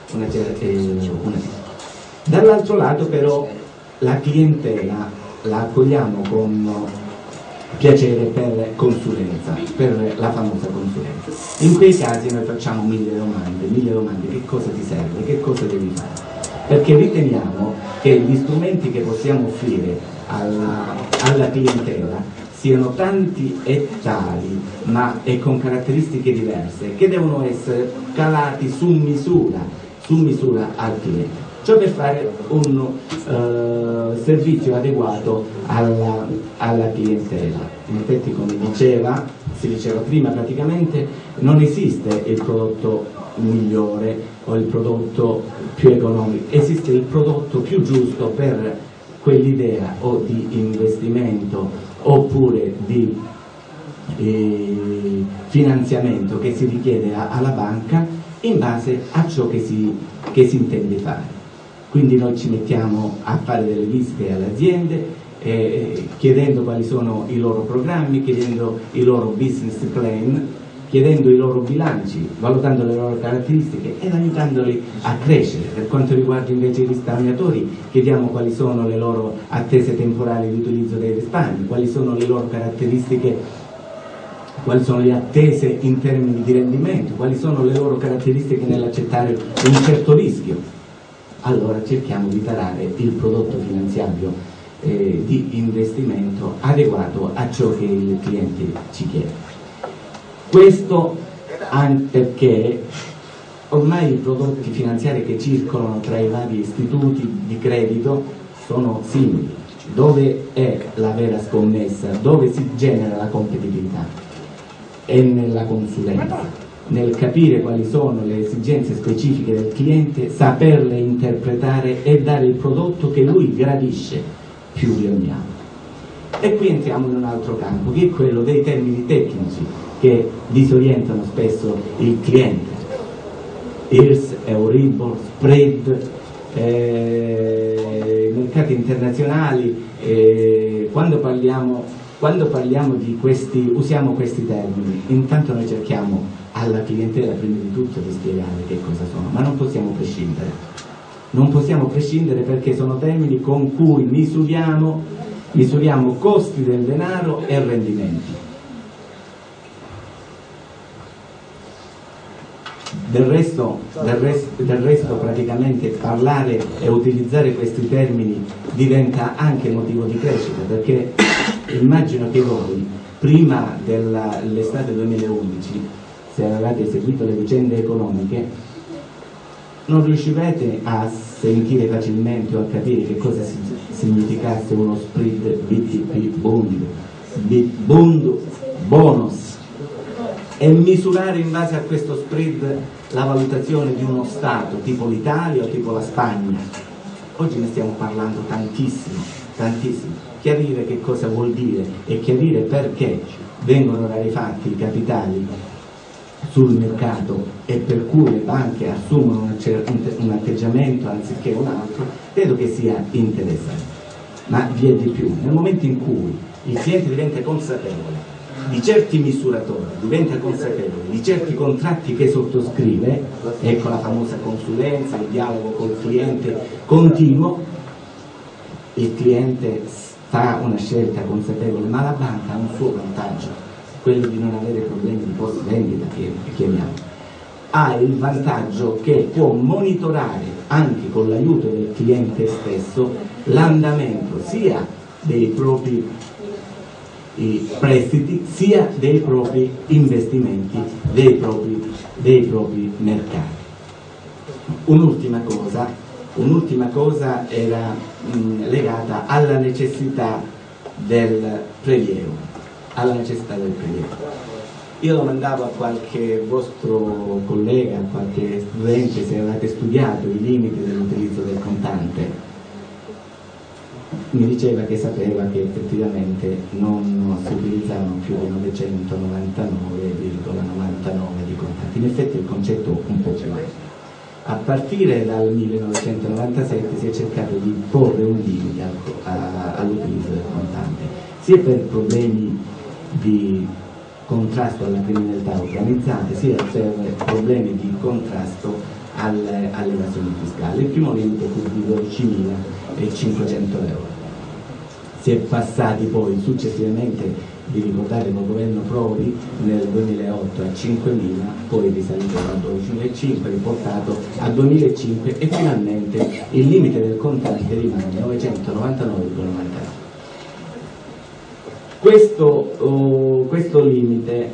Dall'altro lato però la clientela la accogliamo con piacere per consulenza, per la famosa consulenza. In quei casi noi facciamo mille domande, che cosa ti serve, che cosa devi fare? Perché riteniamo che gli strumenti che possiamo offrire alla clientela siano tanti e tali, ma e con caratteristiche diverse, che devono essere calati su misura al cliente. Ciò per fare un servizio adeguato alla clientela. In effetti, come si diceva prima, praticamente non esiste il prodotto migliore o il prodotto più economico, esiste il prodotto più giusto per quell'idea o di investimento oppure di finanziamento che si richiede alla banca in base a ciò che si intende fare. Quindi noi ci mettiamo a fare delle visite alle aziende chiedendo quali sono i loro programmi, chiedendo i loro business plan, chiedendo i loro bilanci, valutando le loro caratteristiche ed aiutandoli a crescere. Per quanto riguarda invece i risparmiatori, chiediamo quali sono le loro attese temporali di utilizzo dei risparmi, quali sono le loro caratteristiche, quali sono le attese in termini di rendimento, quali sono le loro caratteristiche nell'accettare un certo rischio. Allora cerchiamo di tarare il prodotto finanziario di investimento adeguato a ciò che il cliente ci chiede. Questo anche perché ormai i prodotti finanziari che circolano tra i vari istituti di credito sono simili. Dove è la vera scommessa? Dove si genera la competitività? È nella consulenza, nel capire quali sono le esigenze specifiche del cliente, saperle interpretare e dare il prodotto che lui gradisce più di ogni altro. E qui entriamo in un altro campo, che è quello dei termini tecnici che disorientano spesso il cliente. IRS, Euribor, spread, mercati internazionali, quando parliamo di questi, usiamo questi termini, intanto noi cerchiamo alla clientela prima di tutto di spiegare che cosa sono, ma non possiamo prescindere perché sono termini con cui misuriamo costi del denaro e rendimenti. Del resto praticamente parlare e utilizzare questi termini diventa anche motivo di crescita, perché immagino che voi prima dell'estate 2011, se avevate seguito le vicende economiche, non riuscirete a sentire facilmente o a capire che cosa significasse uno spread BTP Bund, bonus, e misurare in base a questo spread la valutazione di uno Stato tipo l'Italia o tipo la Spagna. Oggi ne stiamo parlando tantissimo. Chiarire che cosa vuol dire e chiarire perché vengono rarefatti i capitali sul mercato e per cui le banche assumono un atteggiamento anziché un altro, credo che sia interessante. ma vi è di più. Nel momento in cui il cliente diventa consapevole di certi misuratori, diventa consapevole di certi contratti che sottoscrive, ecco la famosa consulenza, il dialogo col cliente continuo, il cliente fa una scelta consapevole, ma la banca ha un suo vantaggio, quello di non avere problemi di post vendita, che chiamiamo. Ha il vantaggio che può monitorare anche con l'aiuto del cliente stesso l'andamento sia dei propri prestiti sia dei propri investimenti, dei propri mercati. Un'ultima cosa era legata alla necessità del prelievo. Io domandavo a qualche vostro collega, a qualche studente, se avete studiato i limiti dell'utilizzo del contante. Mi diceva che sapeva che effettivamente non si utilizzavano più di 999,99 di contanti. In effetti il concetto un po' più è. A partire dal 1997 si è cercato di porre un limite all'utilizzo del contante, sia per problemi di contrasto alla criminalità organizzata, sia per problemi di contrasto all'evasione fiscale. Il primo limite fu di 12.500 euro. Si è passati poi successivamente, vi ricordate, col governo Prodi nel 2008 a 5.000, poi risalito a 12.500, riportato a 2.500 e finalmente il limite del contante rimane 999,99. Questo limite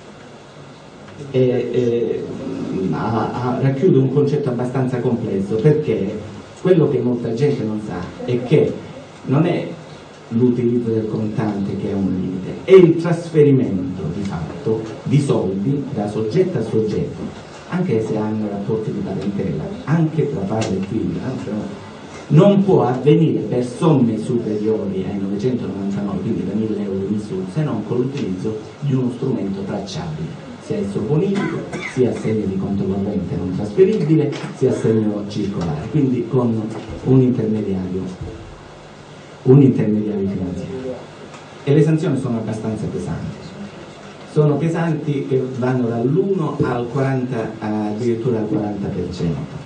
racchiude un concetto abbastanza complesso, perché quello che molta gente non sa è che non è l'utilizzo del contante che è un limite, è il trasferimento di fatto di soldi da soggetto a soggetto, anche se hanno rapporti di parentela, anche tra padre e figlio, non può avvenire per somme superiori ai 999, quindi da 1.000 euro in su, se non con l'utilizzo di uno strumento tracciabile, sia esso bonifico, sia assegno di conto corrente non trasferibile, sia assegno circolare, quindi con un intermediario finanziario. E le sanzioni sono abbastanza pesanti, che vanno dall'1 al 40, addirittura al 40%.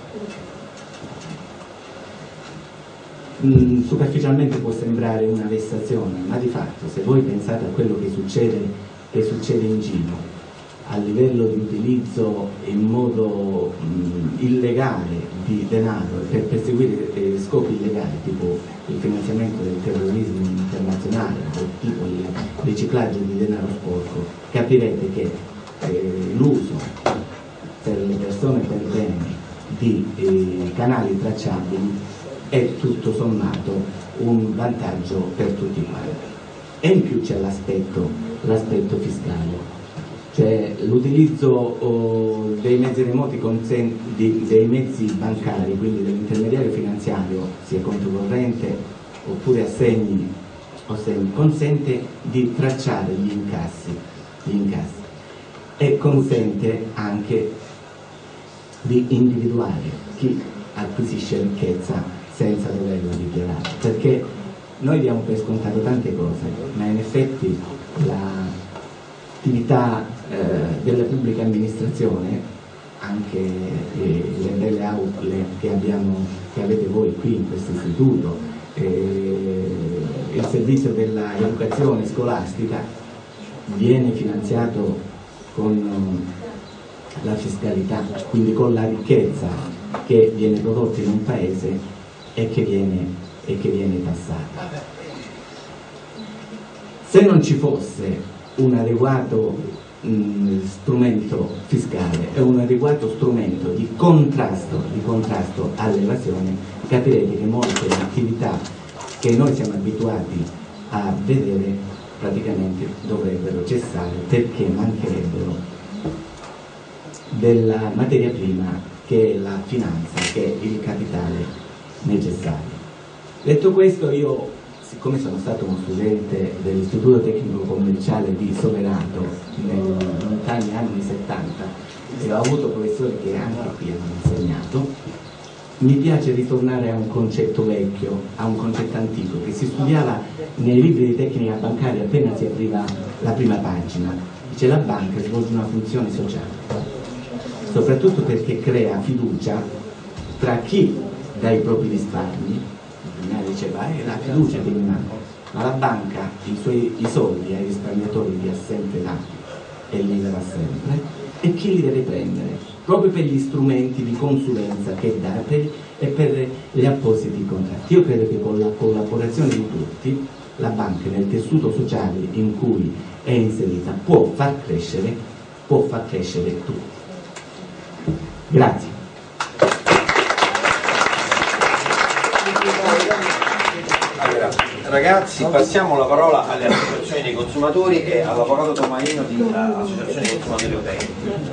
Superficialmente può sembrare una vessazione, ma di fatto, se voi pensate a quello che succede in giro, a livello di utilizzo in modo illegale di denaro per perseguire scopi illegali, tipo il finanziamento del terrorismo internazionale o tipo il riciclaggio di denaro sporco, capirete che l'uso per le persone per bene di canali tracciabili è tutto sommato un vantaggio per tutti quanti. E in più c'è l'aspetto fiscale. Cioè l'utilizzo dei mezzi remoti dei mezzi bancari, quindi dell'intermediario finanziario, sia conto corrente oppure assegni, consente di tracciare gli incassi e consente anche di individuare chi acquisisce ricchezza senza doverla dichiarare, perché noi diamo per scontato tante cose, ma in effetti l'attività della pubblica amministrazione, anche le belle aule che avete voi qui in questo istituto, il servizio dell'educazione scolastica viene finanziato con la fiscalità, quindi con la ricchezza che viene prodotta in un paese e che viene tassata. Se non ci fosse un adeguato strumento fiscale e un adeguato strumento di contrasto all'evasione, capirete che molte attività che noi siamo abituati a vedere praticamente dovrebbero cessare, perché mancherebbero della materia prima che è la finanza, che è il capitale necessario. Detto questo, io, siccome sono stato uno studente dell'Istituto Tecnico Commerciale di Soverato nei lontani anni 70 e ho avuto professori che anche qui hanno insegnato, mi piace ritornare a un concetto vecchio, a un concetto antico che si studiava nei libri di tecnica bancaria appena si apriva la prima pagina. Dice la banca svolge una funzione sociale, soprattutto perché crea fiducia tra chi dà i propri risparmi, prima diceva la fiducia che mi manca, ma la banca i soldi ai risparmiatori li ha sempre dati e li darà sempre, e chi li deve prendere, proprio per gli strumenti di consulenza che dà e per gli appositi contratti. Io credo che con la collaborazione di tutti la banca nel tessuto sociale in cui è inserita può far crescere tutti. Grazie. Allora, ragazzi, passiamo la parola alle associazioni dei consumatori e all'avvocato Tomaino di Associazione dei Consumatori Utenti.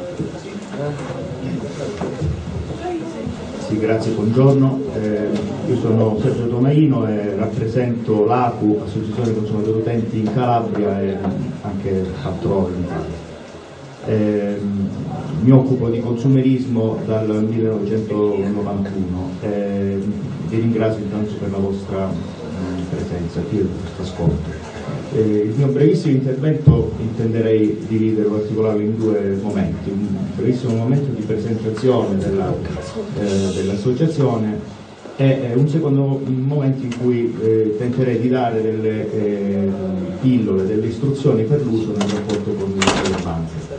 Sì, grazie, buongiorno. Io sono Sergio Tomaino e rappresento l'ACU, Associazione dei Consumatori Utenti in Calabria e anche altrove in Italia. Mi occupo di consumerismo dal 1991 e vi ringrazio intanto per la vostra presenza qui, il vostro ascolto. Il mio brevissimo intervento intenderei dividerlo, articolarlo in due momenti: un brevissimo momento di presentazione dell'associazione e un secondo momento in cui tenterei di dare delle pillole, delle istruzioni per l'uso nel rapporto con le banche.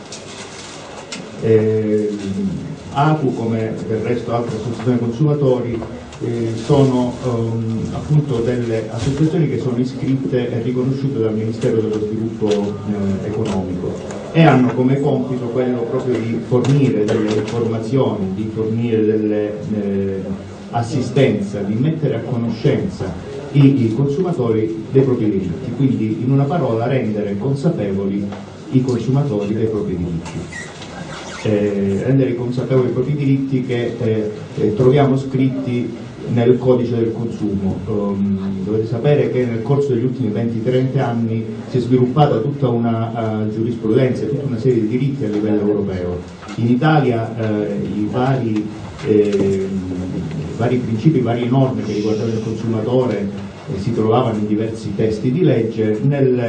ACU, come del resto altre associazioni consumatori, sono appunto delle associazioni che sono iscritte e riconosciute dal Ministero dello Sviluppo Economico e hanno come compito quello proprio di fornire delle informazioni, di fornire delle assistenza, di mettere a conoscenza i consumatori dei propri diritti, quindi in una parola rendere consapevoli i consumatori dei propri diritti. Rendere consapevoli i propri diritti che troviamo scritti nel codice del consumo. Dovete sapere che nel corso degli ultimi 20-30 anni si è sviluppata tutta una giurisprudenza, tutta una serie di diritti a livello europeo. In Italia i vari principi, varie norme che riguardavano il consumatore si trovavano in diversi testi di legge.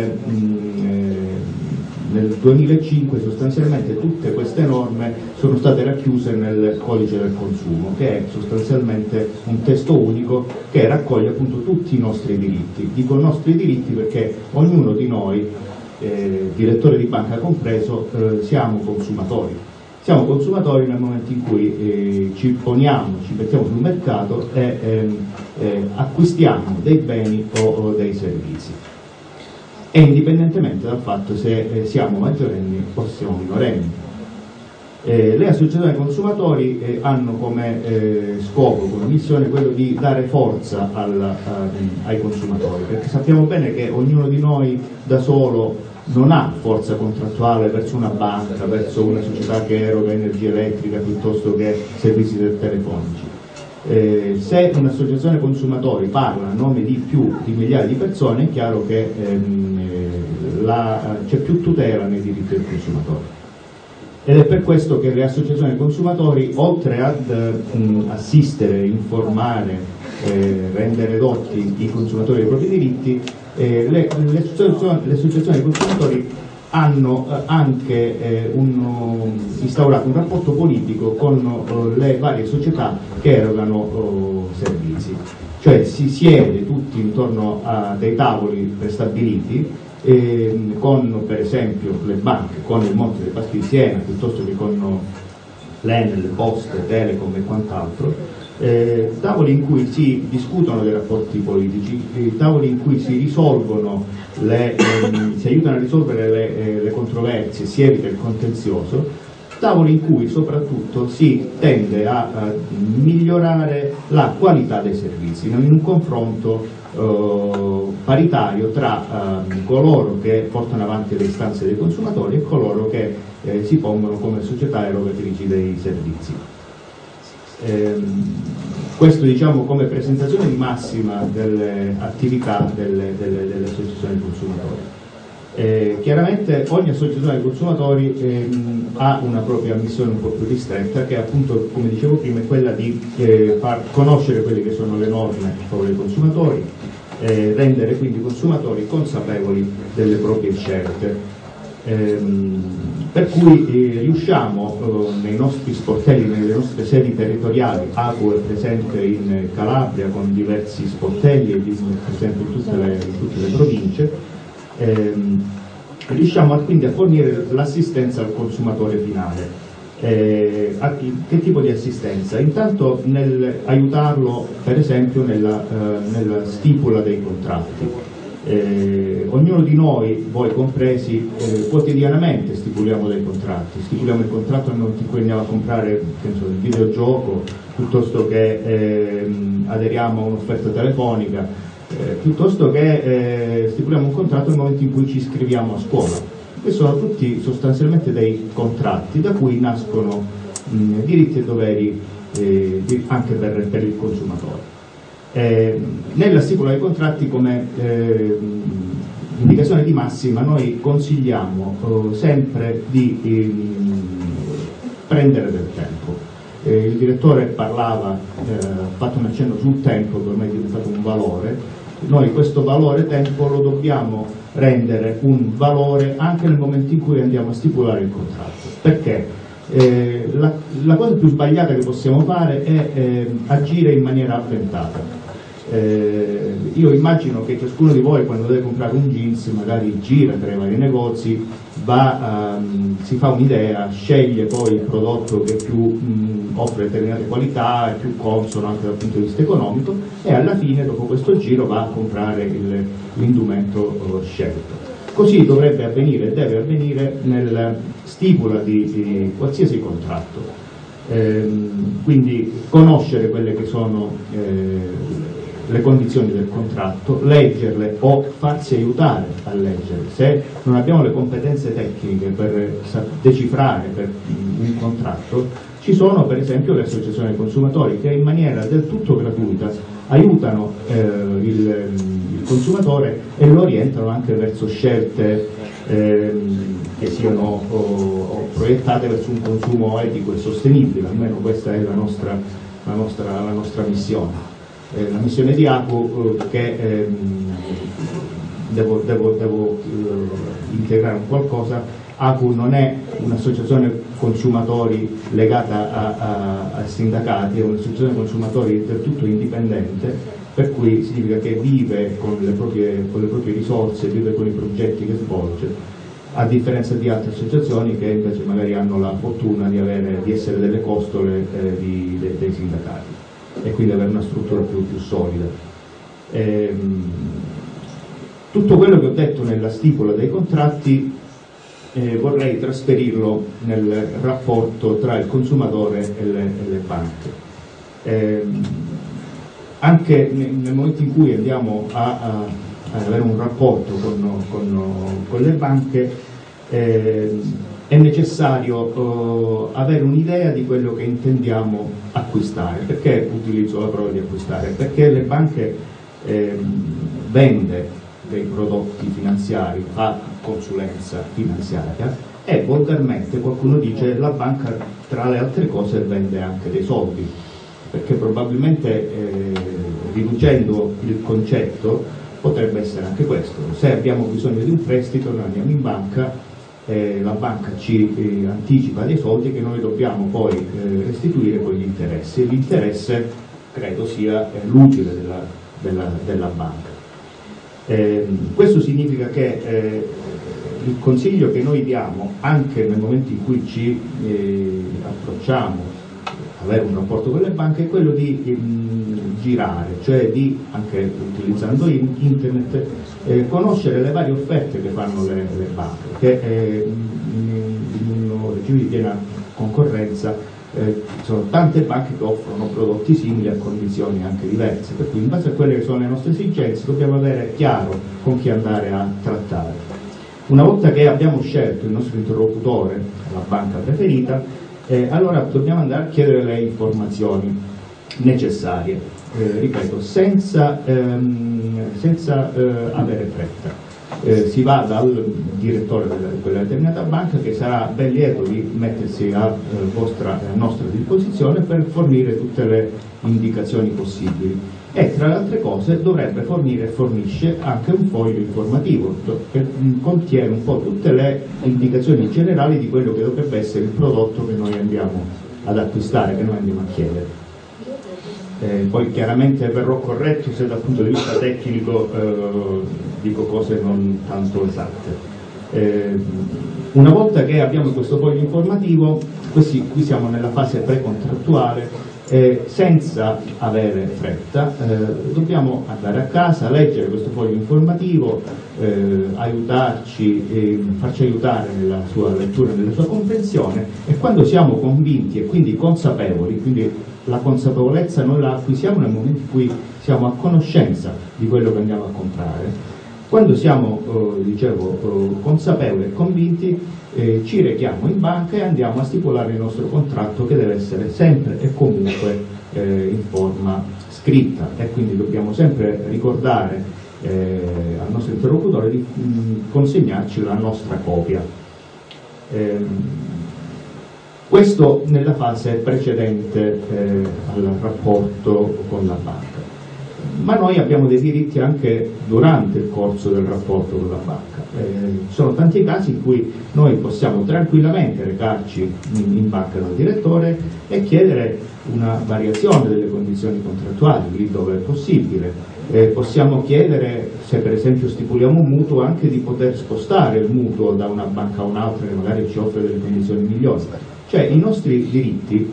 Nel 2005 sostanzialmente tutte queste norme sono state racchiuse nel codice del consumo, che è sostanzialmente un testo unico che raccoglie appunto tutti i nostri diritti. Dico nostri diritti perché ognuno di noi, direttore di banca compreso, siamo consumatori. Siamo consumatori nel momento in cui ci mettiamo sul mercato e acquistiamo dei beni o dei servizi. E indipendentemente dal fatto se siamo maggiorenni o siamo minorenni. Le associazioni dei consumatori hanno come scopo, come missione, quello di dare forza ai consumatori, perché sappiamo bene che ognuno di noi da solo non ha forza contrattuale verso una banca, verso una società che eroga energia elettrica piuttosto che servizi telefonici. Se un'associazione consumatori parla a nome di più di migliaia di persone, è chiaro che c'è più tutela nei diritti del consumatore. Ed è per questo che le associazioni consumatori, oltre ad assistere, informare, rendere edotti i consumatori dei propri diritti, le associazioni consumatori hanno anche instaurato un rapporto politico con le varie società che erogano servizi. Cioè si siede tutti intorno a dei tavoli prestabiliti con per esempio le banche, con il Monte dei Paschi di Siena, piuttosto che con l'Enel, le Poste, Telecom e quant'altro, tavoli in cui si discutono dei rapporti politici, tavoli in cui si risolvono si aiutano a risolvere le controversie, si evita il contenzioso, tavoli in cui soprattutto si tende a migliorare la qualità dei servizi in un confronto paritario tra coloro che portano avanti le istanze dei consumatori e coloro che si pongono come società erogatrici dei servizi. Questo diciamo come presentazione di massima delle attività delle associazioni consumatori. Chiaramente ogni associazione dei consumatori ha una propria missione un po' più ristretta, che appunto, come dicevo prima, è quella di far conoscere quelle che sono le norme a favore dei consumatori, rendere quindi i consumatori consapevoli delle proprie scelte. Per cui riusciamo nei nostri sportelli, nelle nostre sedi territoriali, ACU è presente in Calabria con diversi sportelli, è presente in tutte le province, riusciamo quindi a fornire l'assistenza al consumatore finale. Che tipo di assistenza? Intanto aiutarlo per esempio nella stipula dei contratti. Ognuno di noi, voi compresi, quotidianamente stipuliamo dei contratti, stipuliamo il contratto nel momento in cui andiamo a comprare penso, il videogioco, piuttosto che aderiamo a un'offerta telefonica, piuttosto che stipuliamo un contratto nel momento in cui ci iscriviamo a scuola. Questi sono tutti sostanzialmente dei contratti da cui nascono diritti e doveri anche per il consumatore. Nella stipula dei contratti come indicazione di massima noi consigliamo sempre di prendere del tempo. Il direttore parlava, ha fatto un accenno sul tempo che ormai è diventato un valore. Noi questo valore tempo lo dobbiamo rendere un valore anche nel momento in cui andiamo a stipulare il contratto. Perché? La cosa più sbagliata che possiamo fare è agire in maniera avventata. Io immagino che ciascuno di voi quando deve comprare un jeans magari gira tra i vari negozi, si fa un'idea, sceglie poi il prodotto che più offre determinate qualità, è più consono anche dal punto di vista economico e alla fine dopo questo giro va a comprare l'indumento scelto. Così dovrebbe avvenire e deve avvenire nella stipula di qualsiasi contratto. Quindi conoscere quelle che sono le condizioni del contratto, leggerle o farsi aiutare a leggere. Se non abbiamo le competenze tecniche per decifrare per un contratto, ci sono per esempio le associazioni dei consumatori che in maniera del tutto gratuita aiutano il consumatore e lo orientano anche verso scelte che siano proiettate verso un consumo etico e sostenibile, almeno questa è la nostra missione. La missione di ACU che devo integrare un qualcosa. ACU non è un'associazione consumatori legata a sindacati, è un'associazione consumatori del tutto indipendente, per cui significa che vive con le proprie risorse, vive con i progetti che svolge, a differenza di altre associazioni che invece magari hanno la fortuna di essere delle costole dei sindacati e quindi avere una struttura più solida. Tutto quello che ho detto nella stipula dei contratti vorrei trasferirlo nel rapporto tra il consumatore e le banche. Anche nel momento in cui andiamo a avere un rapporto con le banche è necessario avere un'idea di quello che intendiamo acquistare. Perché utilizzo la parola di acquistare? Perché le banche vende dei prodotti finanziari, fa consulenza finanziaria e volgarmente qualcuno dice la banca tra le altre cose vende anche dei soldi, perché probabilmente riducendo il concetto potrebbe essere anche questo: se abbiamo bisogno di un prestito noi andiamo in banca, la banca ci anticipa dei soldi che noi dobbiamo poi restituire con gli interessi, e l'interesse credo sia l'utile della banca. Questo significa che il consiglio che noi diamo anche nel momento in cui ci approcciamo a avere un rapporto con le banche è quello di girare, cioè di, anche utilizzando internet, conoscere le varie offerte che fanno le banche, che in un regime di piena concorrenza sono tante banche che offrono prodotti simili a condizioni anche diverse, per cui in base a quelle che sono le nostre esigenze dobbiamo avere chiaro con chi andare a trattare. Una volta che abbiamo scelto il nostro interlocutore, la banca preferita, allora dobbiamo andare a chiedere le informazioni necessarie, ripeto, senza avere fretta. Si va dal direttore di quella determinata banca, che sarà ben lieto di mettersi a nostra disposizione per fornire tutte le indicazioni possibili. e tra le altre cose dovrebbe fornire e fornisce anche un foglio informativo che contiene un po' tutte le indicazioni generali di quello che dovrebbe essere il prodotto che noi andiamo ad acquistare, che noi andiamo a chiedere. Poi chiaramente verrò corretto se dal punto di vista tecnico dico cose non tanto esatte. Una volta che abbiamo questo foglio informativo, qui siamo nella fase precontrattuale, senza avere fretta, dobbiamo andare a casa, leggere questo foglio informativo, aiutarci, farci aiutare nella sua lettura e nella sua comprensione, e quando siamo convinti e quindi consapevoli, quindi la consapevolezza noi la acquisiamo nel momento in cui siamo a conoscenza di quello che andiamo a comprare. Quando siamo consapevoli e convinti, ci rechiamo in banca e andiamo a stipulare il nostro contratto, che deve essere sempre e comunque in forma scritta, e quindi dobbiamo sempre ricordare al nostro interlocutore di consegnarci la nostra copia. Questo nella fase precedente al rapporto con la banca. Ma noi abbiamo dei diritti anche durante il corso del rapporto con la banca. Ci sono tanti casi in cui noi possiamo tranquillamente recarci in banca dal direttore e chiedere una variazione delle condizioni contrattuali, lì dove è possibile. Possiamo chiedere, se per esempio stipuliamo un mutuo, anche di poter spostare il mutuo da una banca a un'altra che magari ci offre delle condizioni migliori. Cioè i nostri diritti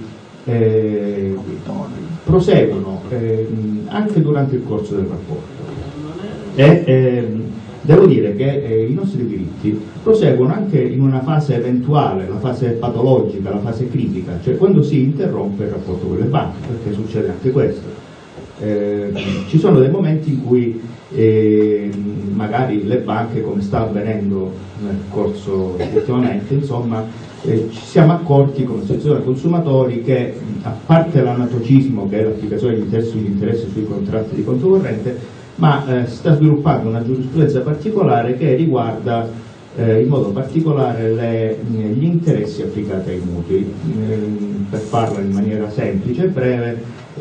proseguono anche durante il corso del rapporto, devo dire che i nostri diritti proseguono anche in una fase eventuale, la fase patologica, la fase critica, cioè quando si interrompe il rapporto con le banche, perché succede anche questo. Ci sono dei momenti in cui magari le banche, come sta avvenendo nel corso ultimamente, insomma, ci siamo accorti come associazione consumatori che, a parte l'anatocismo, che è l'applicazione degli interessi sui contratti di conto corrente, ma si sta sviluppando una giurisprudenza particolare che riguarda in modo particolare gli interessi applicati ai mutui. Per farlo in maniera semplice e breve,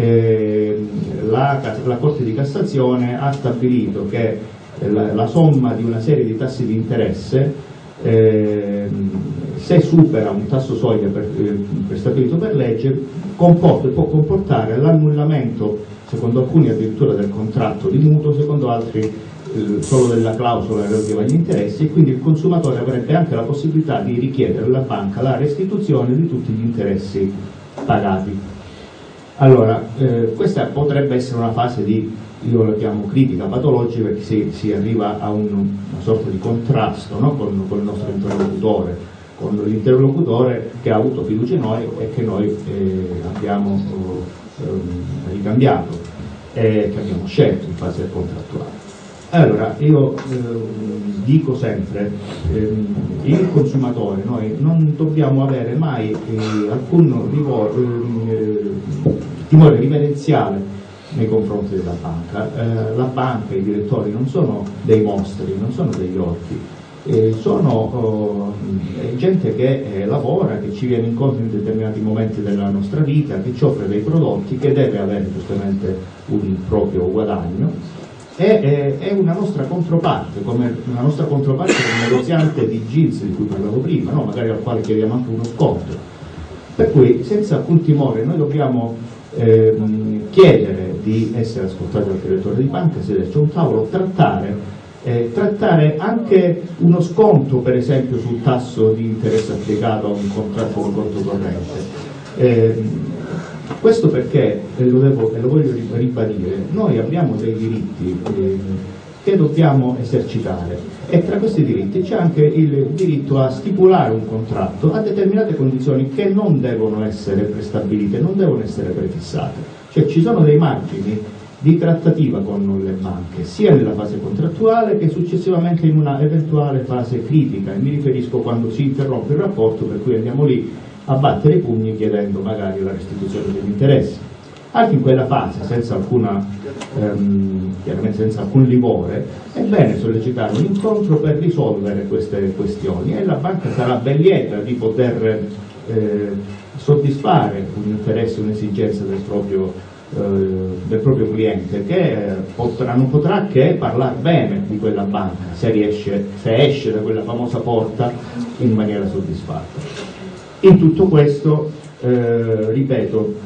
la Corte di Cassazione ha stabilito che la somma di una serie di tassi di interesse, se supera un tasso soglia stabilito per legge, può comportare l'annullamento, secondo alcuni addirittura del contratto di mutuo, secondo altri solo della clausola relativa agli interessi, e quindi il consumatore avrebbe anche la possibilità di richiedere alla banca la restituzione di tutti gli interessi pagati. Allora, questa potrebbe essere una fase di, io la chiamo critica patologica, perché si arriva a una sorta di contrasto, no? con il nostro interlocutore, con l'interlocutore che ha avuto fiducia in noi e che noi abbiamo ricambiato e che abbiamo scelto in fase contrattuale. Allora, io dico sempre, il consumatore, noi non dobbiamo avere mai alcun timore riverenziale nei confronti della banca. La banca e i direttori non sono dei mostri, non sono degli orchi, sono gente che lavora, che ci viene incontro in determinati momenti della nostra vita, che ci offre dei prodotti, che deve avere giustamente un proprio guadagno. È una nostra controparte, come negoziante di jeans di cui parlavo prima, no? Magari al quale chiediamo anche uno sconto. Per cui, senza alcun timore, noi dobbiamo chiedere di essere ascoltati dal direttore di banca, sederci a un tavolo, trattare anche uno sconto, per esempio, sul tasso di interesse applicato a un contratto di conto corrente. Questo perché, e lo voglio ribadire, noi abbiamo dei diritti che dobbiamo esercitare, e tra questi diritti c'è anche il diritto a stipulare un contratto a determinate condizioni che non devono essere prestabilite, non devono essere prefissate. Cioè ci sono dei margini di trattativa con le banche, sia nella fase contrattuale che successivamente in una eventuale fase critica, e mi riferisco quando si interrompe il rapporto, per cui andiamo lì a battere i pugni chiedendo magari la restituzione degli interessi. Anche in quella fase, chiaramente senza alcun livore, è bene sollecitare un incontro per risolvere queste questioni, e la banca sarà ben lieta di poter soddisfare un interesse, un'esigenza del proprio del proprio cliente, che non potrà che parlare bene di quella banca se esce da quella famosa porta in maniera soddisfatta. In tutto questo, ripeto,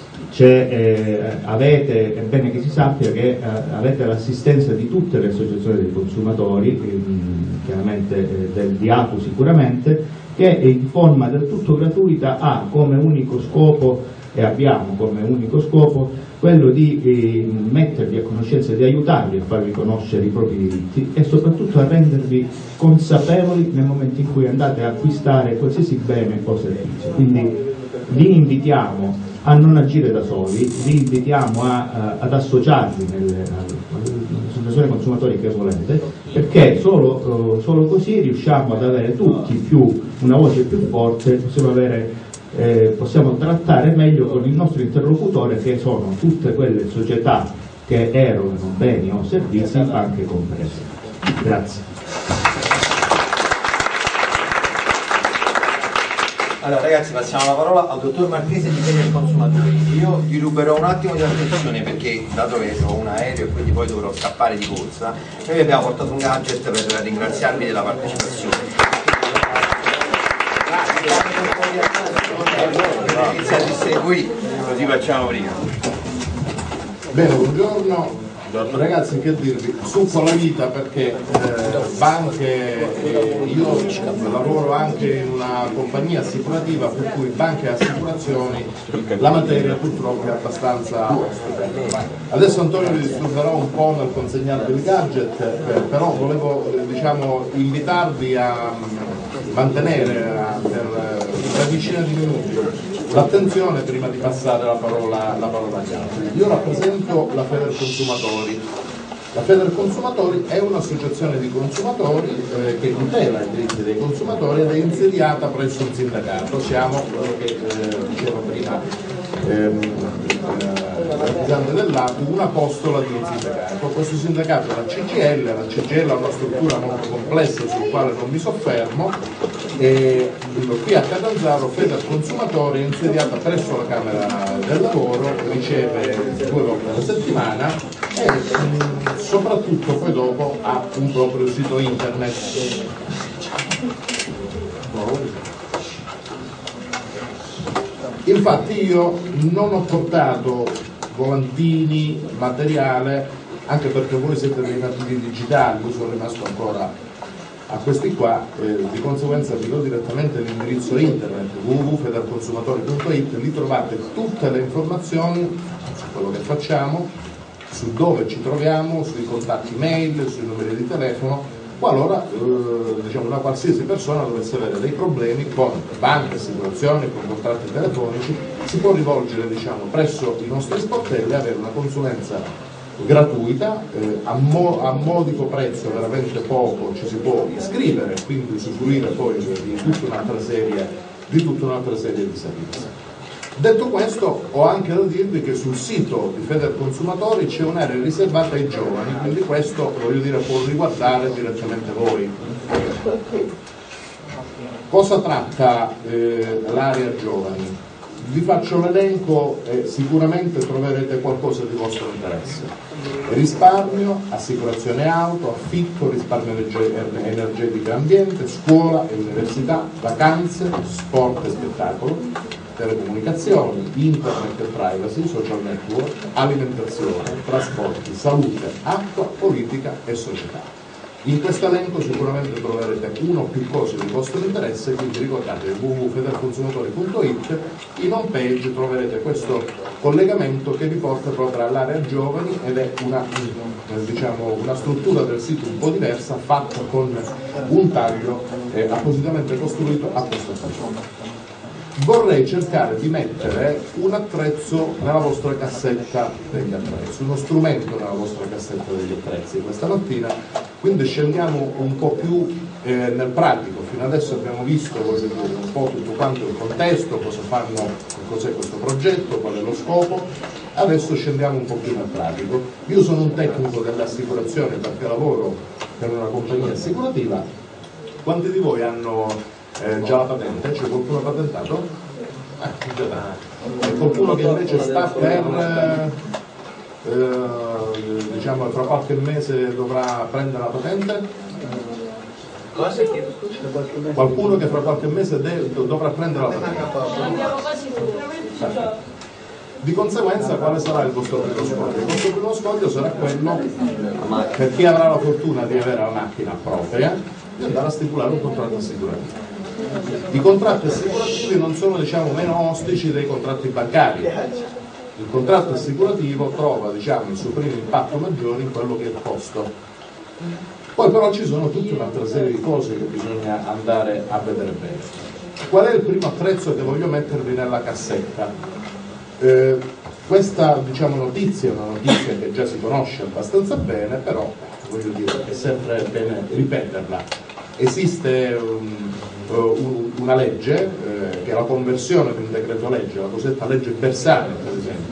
è bene che si sappia che avete l'assistenza di tutte le associazioni dei consumatori, chiaramente di ATU sicuramente, che in forma del tutto gratuita ha come unico scopo, e abbiamo come unico scopo, quello di mettervi a conoscenza, di aiutarvi a farvi conoscere i propri diritti e soprattutto a rendervi consapevoli nel momento in cui andate a acquistare qualsiasi bene o servizio. Quindi vi invitiamo a non agire da soli, vi invitiamo ad associarvi all'associazione consumatori che volete, perché solo così riusciamo ad avere tutti una voce più forte, possiamo trattare meglio con il nostro interlocutore, che sono tutte quelle società che erogano beni o servizi, anche comprese. Grazie. Allora ragazzi, passiamo la parola al dottor Marchese di Fede Consumatori. Io gli ruberò un attimo di attenzione perché, dato che ho un aereo e quindi poi dovrò scappare di corsa, noi vi abbiamo portato un gadget per ringraziarvi della partecipazione. Iniziate se qui, così facciamo prima. Bene, buongiorno. Ragazzi, che dirvi, succo la vita perché banche, io lavoro anche in una compagnia assicurativa, per cui banche e assicurazioni, la materia purtroppo è abbastanza. Adesso Antonio vi disturberò un po' nel consegnarvi il gadget, però volevo invitarvi a mantenere per una decina di minuti l'attenzione prima di passare la parola agli altri. Io rappresento la Feder Consumatori. La Feder Consumatori è un'associazione di consumatori che tutela i diritti dei consumatori ed è insediata presso un sindacato. Siamo, che diceva prima il rappresentante dell'ATU, una postola di un sindacato. Questo sindacato è la CGIL ha una struttura molto complessa sul quale non mi soffermo, e qui a Catanzaro Feder Consumatori è insediata presso la Camera del Lavoro, riceve 2 volte alla settimana e soprattutto poi dopo ha un proprio sito internet. Infatti io non ho portato volantini, materiale, anche perché voi siete dei nativi digitali, io sono rimasto ancora a questi qua, di conseguenza vi do direttamente l'indirizzo internet www.federconsumatori.it, lì trovate tutte le informazioni su quello che facciamo, su dove ci troviamo, sui contatti mail, sui numeri di telefono, qualora una qualsiasi persona dovesse avere dei problemi con banche, assicurazioni, con contratti telefonici, si può rivolgere presso i nostri sportelli e avere una consulenza gratuita, a modico prezzo, veramente poco, ci si può iscrivere e quindi usufruire poi di tutta un'altra serie di servizi. Detto questo, ho anche da dirvi che sul sito di Feder Consumatori c'è un'area riservata ai giovani, quindi questo può riguardare direttamente voi. Cosa tratta l'area giovani? Vi faccio l'elenco e sicuramente troverete qualcosa di vostro interesse. Risparmio, assicurazione auto, affitto, risparmio energetico e ambiente, scuola e università, vacanze, sport e spettacolo, telecomunicazioni, internet e privacy, social network, alimentazione, trasporti, salute, acqua, politica e società. In questo elenco sicuramente troverete una o più cose di vostro interesse, quindi ricordate www.federconsumatori.it, in home page troverete questo collegamento che vi porta proprio all'area giovani ed è una struttura del sito un po' diversa, fatta con un taglio appositamente costruito a questo scopo. Vorrei cercare di mettere un attrezzo nella vostra cassetta degli attrezzi, uno strumento nella vostra cassetta degli attrezzi questa mattina, quindi scendiamo un po' più nel pratico. Fino adesso abbiamo visto un po' tutto quanto il contesto, cosa fanno, cos'è questo progetto, qual è lo scopo. Adesso scendiamo un po' più nel pratico. Io sono un tecnico delle assicurazioni perché lavoro per una compagnia assicurativa. Quanti di voi hanno già la patente? C'è qualcuno patentato? E qualcuno che invece sta per diciamo fra qualche mese dovrà prendere la patente? Qualcuno che fra qualche mese dovrà prendere la patente. Di conseguenza quale sarà il vostro primo scoglio? Il vostro primo scoglio sarà quello, per chi avrà la fortuna di avere la macchina propria, di andare a stipulare un contratto assicurativo. I contratti assicurativi non sono, diciamo, meno ostici dei contratti bancari. Il contratto assicurativo trova, diciamo, il suo primo impatto maggiore in quello che è il costo. Poi però ci sono tutta un'altra serie di cose che bisogna andare a vedere bene. Qual è il primo attrezzo che voglio mettervi nella cassetta? Questa, diciamo, notizia è una notizia che già si conosce abbastanza bene, però voglio dire, è sempre bene ripeterla. Esiste una legge che è la conversione di un decreto legge, la cosiddetta legge Bersani per esempio,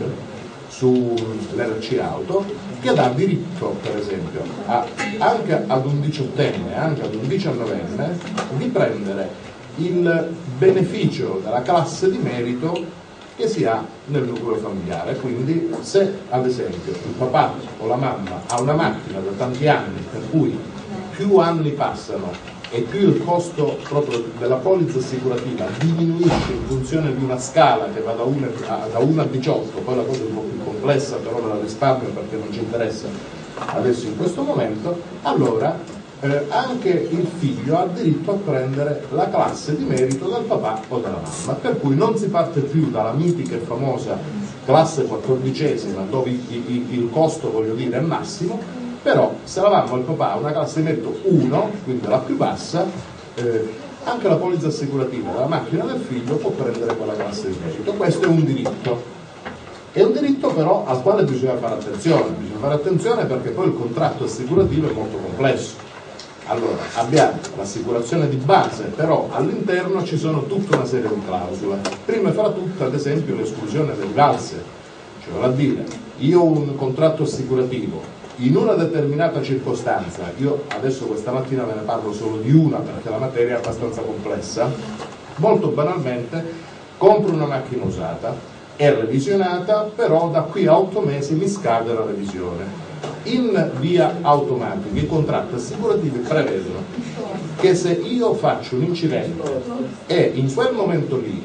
sull'RC auto, che dà diritto per esempio anche ad un 18enne, anche ad un 19enne di prendere il beneficio della classe di merito che si ha nel nucleo familiare. Quindi se ad esempio il papà o la mamma ha una macchina da tanti anni, per cui più anni passano e più il costo proprio della polizza assicurativa diminuisce in funzione di una scala che va da 1 a 18, poi la cosa è un po' più complessa, però me la risparmio perché non ci interessa adesso in questo momento, allora anche il figlio ha diritto a prendere la classe di merito del papà o della mamma, per cui non si parte più dalla mitica e famosa classe 14ª dove il costo, voglio dire, è massimo, però se la mamma o il papà ha una classe di merito 1, quindi la più bassa, anche la polizza assicurativa della macchina del figlio può prendere quella classe di merito. Questo è un diritto. È un diritto però al quale bisogna fare attenzione perché poi il contratto assicurativo è molto complesso. Allora, abbiamo l'assicurazione di base, però all'interno ci sono tutta una serie di clausole. Prima fra tutte, ad esempio, l'esclusione delle rivalse. Cioè, vale a dire, io ho un contratto assicurativo, in una determinata circostanza, io adesso questa mattina ve ne parlo solo di una perché la materia è abbastanza complessa, molto banalmente, compro una macchina usata, è revisionata, però da qui a 8 mesi mi scade la revisione. In via automatica i contratti assicurativi prevedono che se io faccio un incidente e in quel momento lì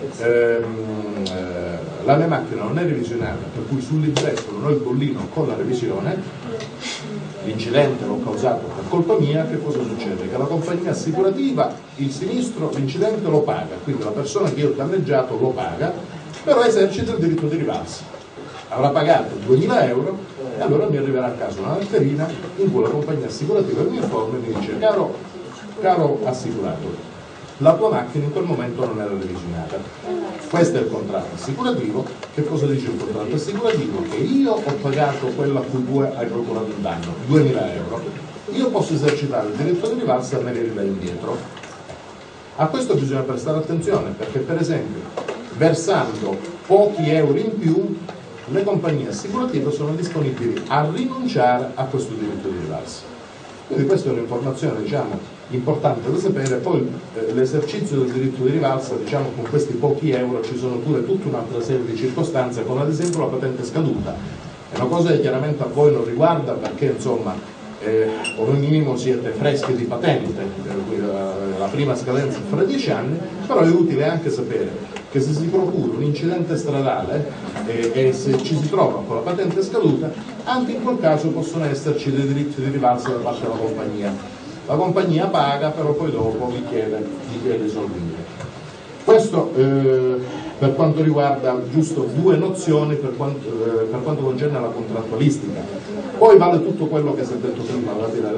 la mia macchina non è revisionata, per cui sul libretto non ho il bollino con la revisione, l'incidente l'ho causato per colpa mia, che cosa succede? Che la compagnia assicurativa il sinistro, l'incidente lo paga, quindi la persona che io ho danneggiato lo paga, però esercita il diritto di rivalsa. Avrà pagato 2.000 euro e allora mi arriverà a casa una letterina in cui la compagnia assicurativa mi informa e mi dice: caro assicurato, la tua macchina in quel momento non era revisionata. Questo è il contratto assicurativo. Che cosa dice il contratto assicurativo? Che io ho pagato quello a cui tu hai procurato un danno, 2.000 euro. Io posso esercitare il diritto di rivalsa e me ne ridare indietro. A questo bisogna prestare attenzione perché, per esempio, versando pochi euro in più, le compagnie assicurative sono disponibili a rinunciare a questo diritto di rivalsa. Quindi questa è un'informazione, diciamo, importante da sapere. Poi l'esercizio del diritto di rivalsa, diciamo, con questi pochi euro ci sono pure tutta un'altra serie di circostanze, come ad esempio la patente scaduta. È una cosa che chiaramente a voi non riguarda perché, insomma, come minimo siete freschi di patente, la prima scadenza è fra 10 anni, però è utile anche sapere che se si procura un incidente stradale e se ci si trova con la patente scaduta, anche in quel caso possono esserci dei diritti di rivalsa da parte della compagnia. La compagnia paga, però poi dopo vi chiede i soldi indietro. Questo per quanto riguarda giusto due nozioni per quanto concerne la contrattualistica. Poi vale tutto quello che si è detto prima, vale a dire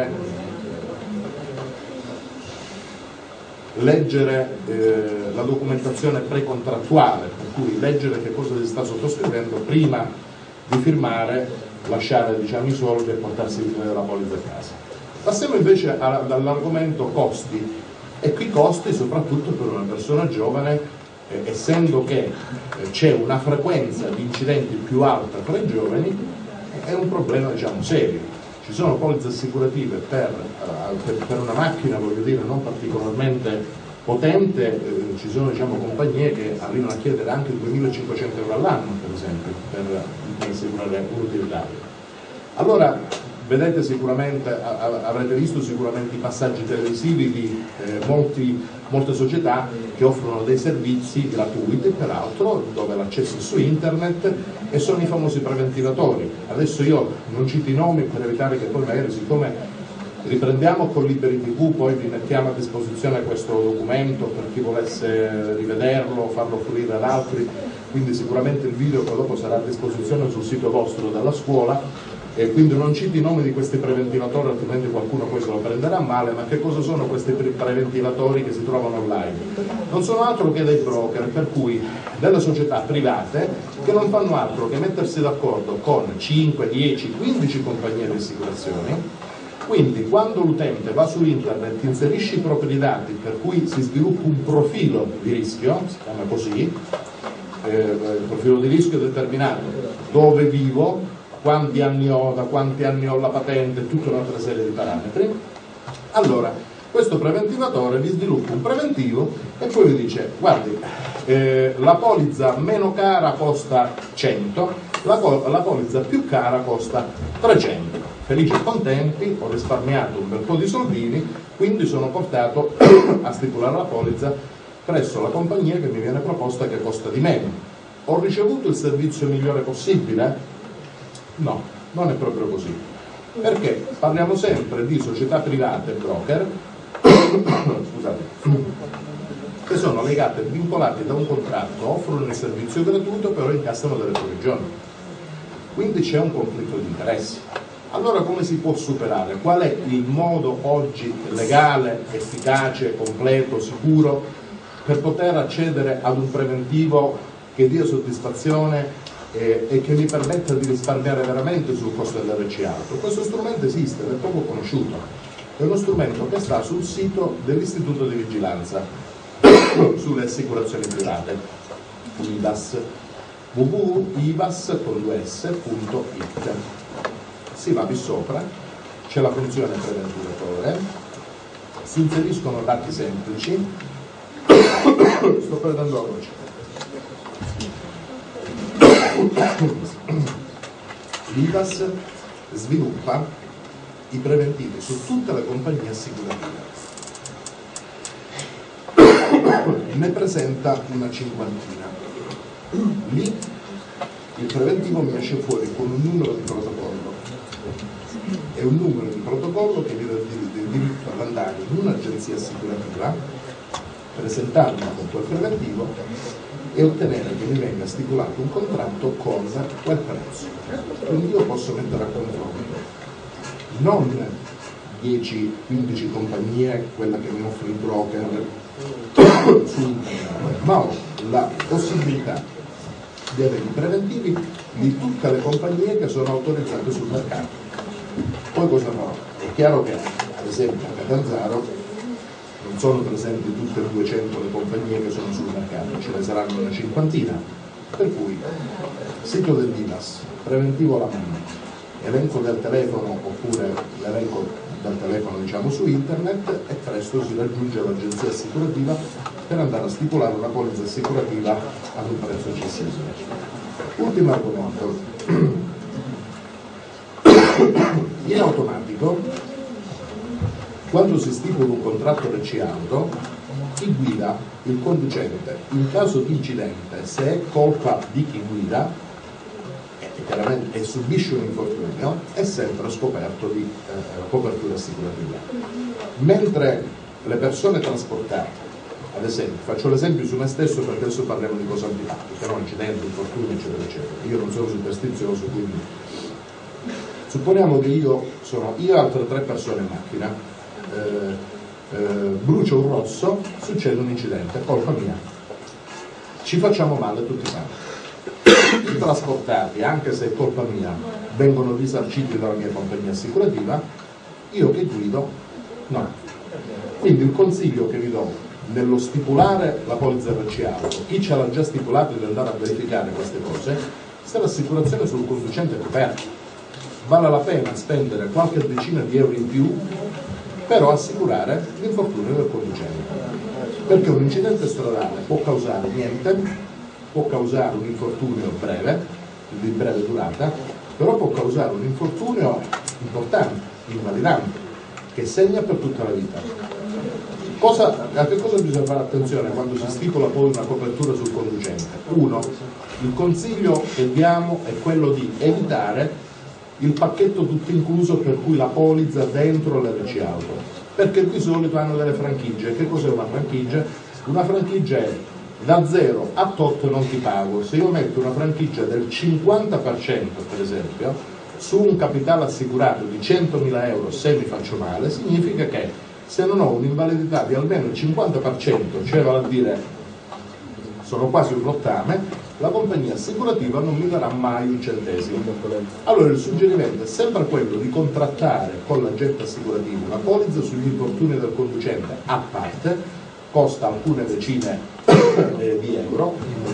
leggere la documentazione precontrattuale, per cui leggere che cosa si sta sottoscrivendo prima di firmare, lasciare, diciamo, i soldi e portarsi la polizza a casa. Passiamo invece dall'argomento costi, e qui costi soprattutto per una persona giovane, essendo che c'è una frequenza di incidenti più alta tra i giovani, è un problema, diciamo, serio. Ci sono polizze assicurative per una macchina, voglio dire, non particolarmente potente, ci sono compagnie che arrivano a chiedere anche 2.500 euro all'anno, per esempio, per assicurare un utilitario. Allora, vedete sicuramente, avrete visto sicuramente i passaggi televisivi di molte società che offrono dei servizi gratuiti, peraltro, dove l'accesso è su internet, e sono i famosi preventivatori. Adesso io non cito i nomi per evitare che poi magari, siccome riprendiamo con Liberi TV, poi vi mettiamo a disposizione questo documento per chi volesse rivederlo, farlo fruire ad altri, quindi sicuramente il video che dopo sarà a disposizione sul sito vostro della scuola. E quindi non cito i nomi di questi preventivatori, altrimenti qualcuno poi se lo prenderà male. Ma che cosa sono questi preventivatori che si trovano online? Non sono altro che dei broker, per cui delle società private che non fanno altro che mettersi d'accordo con 5, 10, 15 compagnie di assicurazioni. Quindi quando l'utente va su internet, inserisce i propri dati, per cui si sviluppa un profilo di rischio, si chiama così, il profilo di rischio è determinato: dove vivo, quanti anni ho, da quanti anni ho la patente, tutta un'altra serie di parametri. Allora, questo preventivatore vi sviluppa un preventivo e poi vi dice: guardi, la polizza meno cara costa 100, la polizza più cara costa 300. Felici e contenti, ho risparmiato un bel po' di soldini, quindi sono portato a stipulare la polizza presso la compagnia che mi viene proposta, che costa di meno. Ho ricevuto il servizio migliore possibile? No, non è proprio così, perché parliamo sempre di società private, broker, scusate, che sono legate, vincolate da un contratto, offrono il servizio gratuito, però incassano delle provvigioni. Quindi c'è un conflitto di interessi. Allora come si può superare? Qual è il modo oggi legale, efficace, completo, sicuro per poter accedere ad un preventivo che dia soddisfazione e che mi permetta di risparmiare veramente sul costo dell'RC auto? Questo strumento esiste ed è poco conosciuto. È uno strumento che sta sul sito dell'Istituto di Vigilanza sulle assicurazioni private, IVAS, www.ivas.it. Si va qui sopra, c'è la funzione preventivatore, si inseriscono dati semplici, sto perdendo la voce. L'IVAS sviluppa i preventivi su tutte le compagnie assicurative, ne presenta una cinquantina. Lì il preventivo mi esce fuori con un numero di protocollo, è un numero di protocollo che mi dà il diritto ad andare in un'agenzia assicurativa, presentarmi con quel preventivo e ottenere che mi venga stipulato un contratto con quel prezzo. Quindi io posso mettere a confronto non 10-15 compagnie, quella che mi offre il broker su internet, ma ho la possibilità di avere i preventivi di tutte le compagnie che sono autorizzate sul mercato. Poi cosa farò? È chiaro che ad esempio a Catanzaro non sono presenti tutte e 200 le compagnie che sono sul mercato, ce ne saranno una cinquantina, per cui sito dell'IVAS, preventivo alla mano, elenco del telefono oppure l'elenco del telefono diciamo su internet, e presto si raggiunge l'agenzia assicurativa per andare a stipulare una polizza assicurativa ad un prezzo accessibile. Ultimo argomento. In automatico, quando si stipula un contratto RC auto, chi guida, il conducente, in caso di incidente, se è colpa di chi guida chiaramente e subisce un infortunio, è sempre scoperto di copertura assicurativa. Mentre le persone trasportate, ad esempio, faccio l'esempio su me stesso perché adesso parliamo di cose antipatica, no? Incidenti, infortuni, eccetera, eccetera. Io non sono superstizioso, quindi supponiamo che io e altre 3 persone in macchina, brucio un rosso, succede un incidente, colpa mia, ci facciamo male tutti quanti. I trasportati, anche se è colpa mia, vengono risarciti dalla mia compagnia assicurativa, io che guido no. Quindi il consiglio che vi do nello stipulare la polizza RC auto, chi ce l'ha già stipulato di andare a verificare queste cose, se l'assicurazione sul conducente è coperta, vale la pena spendere qualche decina di euro in più però assicurare l'infortunio del conducente. perché un incidente stradale può causare niente, può causare un infortunio breve, di breve durata, però può causare un infortunio importante, invalidante, che segna per tutta la vita. A che cosa bisogna fare attenzione quando si stipula poi una copertura sul conducente? Uno, il consiglio che diamo è quello di evitare il pacchetto tutto incluso per cui la polizza dentro l'RC auto, perché di solito hanno delle franchigie. Che cos'è una franchigia? Una franchigia è da 0 a tot non ti pago. Se io metto una franchigia del 50% per esempio su un capitale assicurato di 100.000 euro se mi faccio male, significa che se non ho un'invalidità di almeno il 50%, cioè vale a dire sono quasi un rottame, la compagnia assicurativa non mi darà mai un centesimo. Allora il suggerimento è sempre quello di contrattare con l'agente assicurativo una polizza sugli infortuni del conducente a parte, costa alcune decine di euro,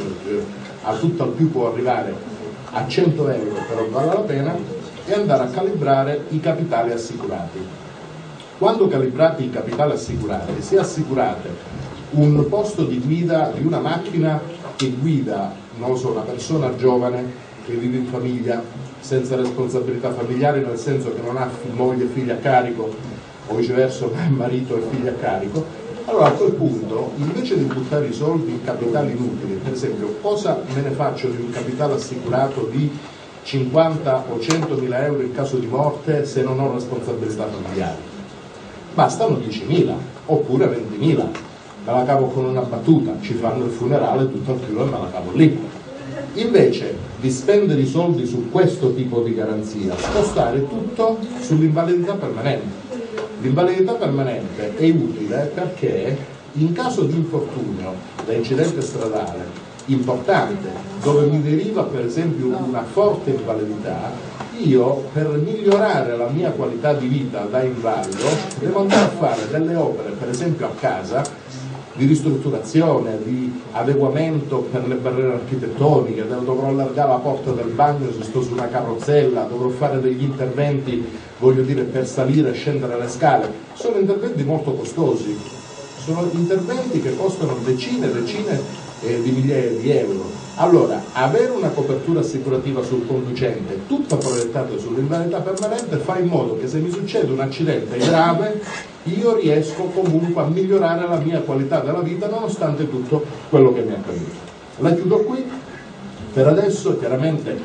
a tutto al più può arrivare a 100 euro, però vale la pena, e andare a calibrare i capitali assicurati. Quando calibrate i capitali assicurati, se assicurate un posto di guida di una macchina che guida, non lo so, una persona giovane che vive in famiglia senza responsabilità familiari, nel senso che non ha moglie e figli a carico, o viceversa marito e figli a carico, allora a quel punto invece di buttare i soldi in capitali inutili, per esempio cosa me ne faccio di un capitale assicurato di 50 o 100.000 euro in caso di morte se non ho responsabilità familiari? Bastano 10.000 oppure 20.000, me la cavo con una battuta, ci fanno il funerale tutto al più e me la cavo lì. Invece di spendere i soldi su questo tipo di garanzia, spostare tutto sull'invalidità permanente. L'invalidità permanente è utile perché in caso di infortunio da incidente stradale importante, dove mi deriva per esempio una forte invalidità, io per migliorare la mia qualità di vita da invalido devo andare a fare delle opere, per esempio a casa, di ristrutturazione, di adeguamento per le barriere architettoniche, dovrò allargare la porta del bagno se sto su una carrozzella, dovrò fare degli interventi, voglio dire, per salire e scendere le scale. Sono interventi molto costosi, sono interventi che costano decine e decine di migliaia di euro. Allora, avere una copertura assicurativa sul conducente, tutta proiettata sull'invalidità permanente, fa in modo che se mi succede un accidente grave, io riesco comunque a migliorare la mia qualità della vita nonostante tutto quello che mi è accaduto. La chiudo qui, per adesso chiaramente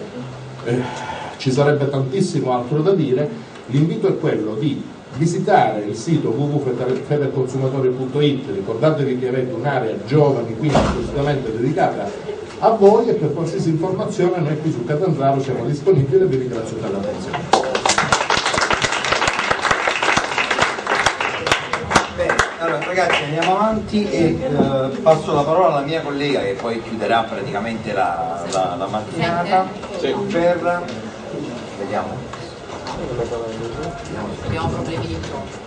ci sarebbe tantissimo altro da dire, l'invito è quello di visitare il sito www.federconsumatori.it, ricordatevi che avete un'area giovani quindi appositamente dedicata a voi, e per qualsiasi informazione noi qui su Catanzaro siamo disponibili e vi ringrazio per l'attenzione. Bene, allora ragazzi andiamo avanti e passo la parola alla mia collega che poi chiuderà praticamente la mattinata per... vediamo. Abbiamo problemi di microfono.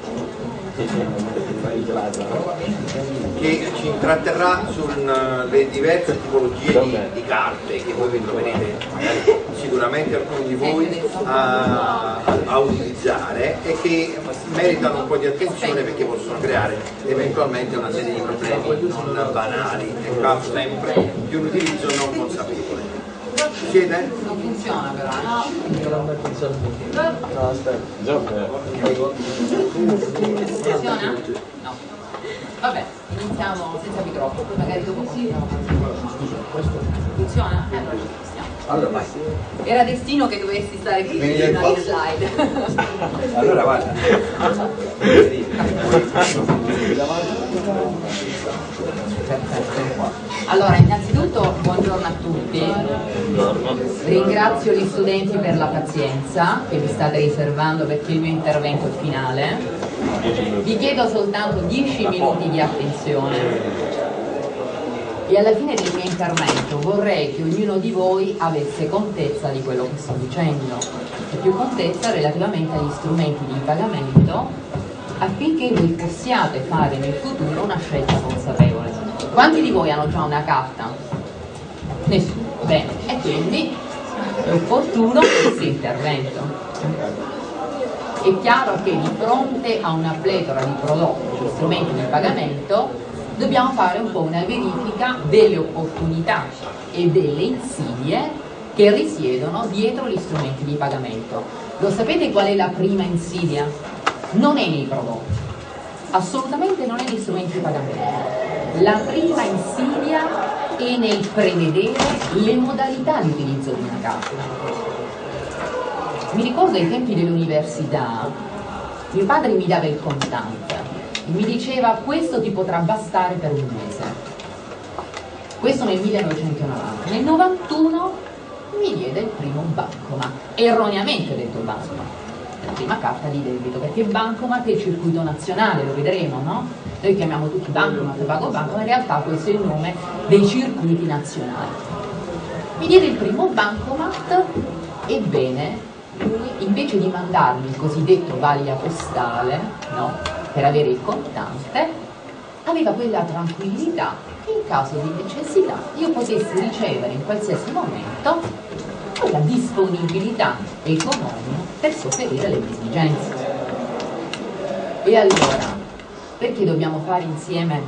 Che ci intratterrà sulle diverse tipologie di carte che voi troverete magari sicuramente alcuni di voi a utilizzare e che meritano un po' di attenzione perché possono creare eventualmente una serie di problemi non banali nel caso sempre di un utilizzo non consapevole. Siete? Non funziona però. No, aspetta. Funziona? No. Vabbè, iniziamo senza microfono, poi magari dopo sì. Funziona? Allora ci stiamo. Allora vai. Era destino che dovessi stare qui in una slide. Allora guarda. Allora, innanzitutto buongiorno a tutti. Ringrazio gli studenti per la pazienza che mi state riservando perché il mio intervento è finale. Vi chiedo soltanto 10 minuti di attenzione e alla fine del mio intervento vorrei che ognuno di voi avesse contezza di quello che sto dicendo e più contezza relativamente agli strumenti di pagamento affinché voi possiate fare nel futuro una scelta consapevole. Quanti di voi hanno già una carta? Nessuno. Bene, e quindi è opportuno questo intervento. È chiaro che di fronte a una pletora di prodotti, di strumenti di pagamento, dobbiamo fare un po' una verifica delle opportunità e delle insidie che risiedono dietro gli strumenti di pagamento. Lo sapete qual è la prima insidia? Non è nei prodotti, assolutamente non è negli strumenti di pagamento. La prima insidia è nel prevedere le modalità di utilizzo di una carta. Mi ricordo ai tempi dell'università, mio padre mi dava il contante e mi diceva: questo ti potrà bastare per un mese. Questo nel 1990. Nel 91 mi diede il primo bancomat, erroneamente detto bancomat, la prima carta di debito, perché bancomat è il circuito nazionale, lo vedremo, no? Noi chiamiamo tutti bancomat, pago banco, ma in realtà questo è il nome dei circuiti nazionali. Mi diede il primo bancomat, ebbene lui, invece di mandarmi il cosiddetto vaglia postale, no, per avere il contante, aveva quella tranquillità che in caso di necessità io potessi ricevere in qualsiasi momento quella disponibilità economica per sopperire alle mie esigenze. E allora, perché dobbiamo fare insieme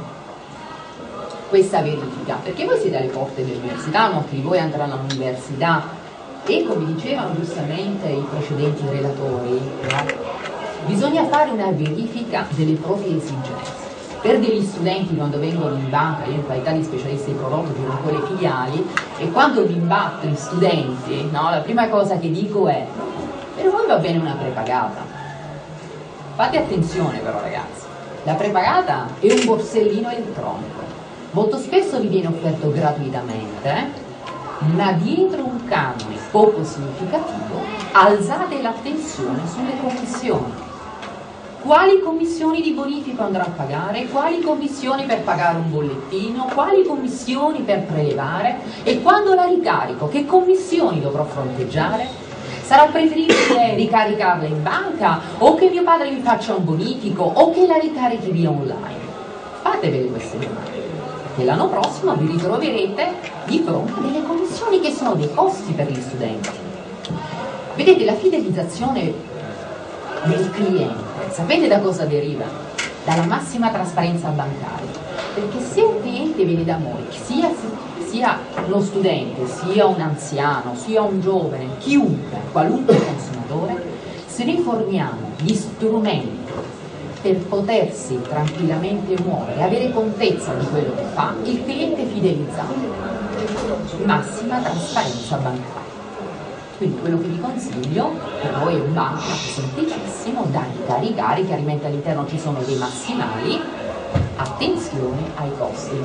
questa verifica? Perché voi siete alle porte dell'università, molti di voi andranno all'università, e come dicevano giustamente i precedenti relatori, bisogna fare una verifica delle proprie esigenze. Per degli studenti, quando vengono in banca, io in qualità di specialista di prodotto giro con le filiali, e quando mi imbatto gli studenti, no, la prima cosa che dico è: per voi va bene una prepagata? Fate attenzione però ragazzi, la prepagata è un borsellino elettronico, molto spesso vi viene offerto gratuitamente, ma dietro un canone poco significativo alzate l'attenzione sulle commissioni. Quali commissioni di bonifico andrò a pagare? Quali commissioni per pagare un bollettino? Quali commissioni per prelevare? E quando la ricarico, che commissioni dovrò fronteggiare? Sarà preferibile ricaricarla in banca, o che mio padre mi faccia un bonifico, o che la ricarichi via online? Fatevele queste domande, perché l'anno prossimo vi ritroverete di fronte a delle commissioni che sono dei costi per gli studenti. Vedete, la fidelizzazione del cliente, sapete da cosa deriva? Dalla massima trasparenza bancaria, perché se un cliente viene da noi, sia uno studente, sia un anziano, sia un giovane, chiunque, qualunque consumatore, se noi forniamo gli strumenti per potersi tranquillamente muovere, avere contezza di quello che fa, il cliente è fidelizzato. Massima trasparenza bancaria. Quindi quello che vi consiglio per voi è un bancomat semplicissimo da ricaricare, chiaramente all'interno ci sono dei massimali. Attenzione ai costi.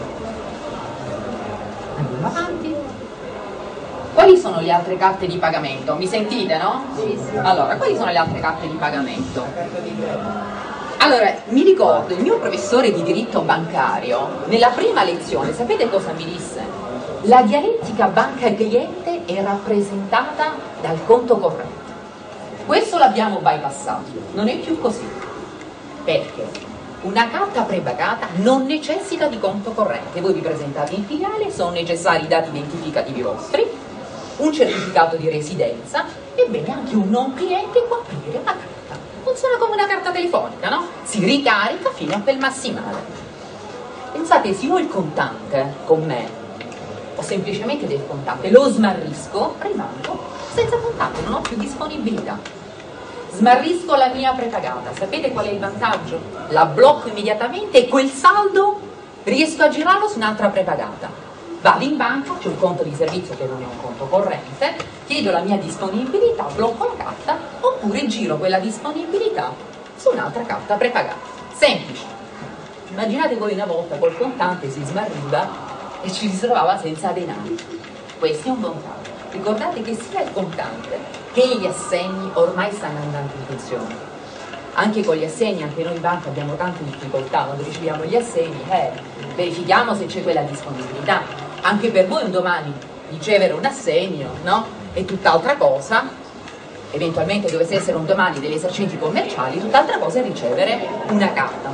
Andiamo avanti. Quali sono le altre carte di pagamento? Mi sentite, no? Sì. Allora, quali sono le altre carte di pagamento? Allora, mi ricordo il mio professore di diritto bancario, nella prima lezione, sapete cosa mi disse? La dialettica banca-cliente è rappresentata dal conto corrente. Questo l'abbiamo bypassato, non è più così. Perché? Una carta prepagata non necessita di conto corrente. Voi vi presentate in filiale, sono necessari i dati identificativi vostri, un certificato di residenza, ebbene anche un non cliente può aprire una carta. Funziona come una carta telefonica, no? Si ricarica fino a quel massimale. Pensate, se io ho il contante con me, o semplicemente del contante, lo smarrisco, rimango senza contante, non ho più disponibilità. Smarrisco la mia prepagata, sapete qual è il vantaggio? La blocco immediatamente e quel saldo riesco a girarlo su un'altra prepagata. Vado in banca, c'è un conto di servizio che non è un conto corrente, chiedo la mia disponibilità, blocco la carta, oppure giro quella disponibilità su un'altra carta prepagata. Semplice. Immaginate voi una volta col contante si smarriva e ci si trovava senza denaro. Questo è un vantaggio. Ricordate che sia il contante che gli assegni ormai stanno andando in funzione. Anche con gli assegni, anche noi in banca abbiamo tante difficoltà quando riceviamo gli assegni, verifichiamo se c'è quella disponibilità. Anche per voi un domani ricevere un assegno, no? È tutt'altra cosa, eventualmente dovesse essere un domani degli esercenti commerciali, tutt'altra cosa è ricevere una carta.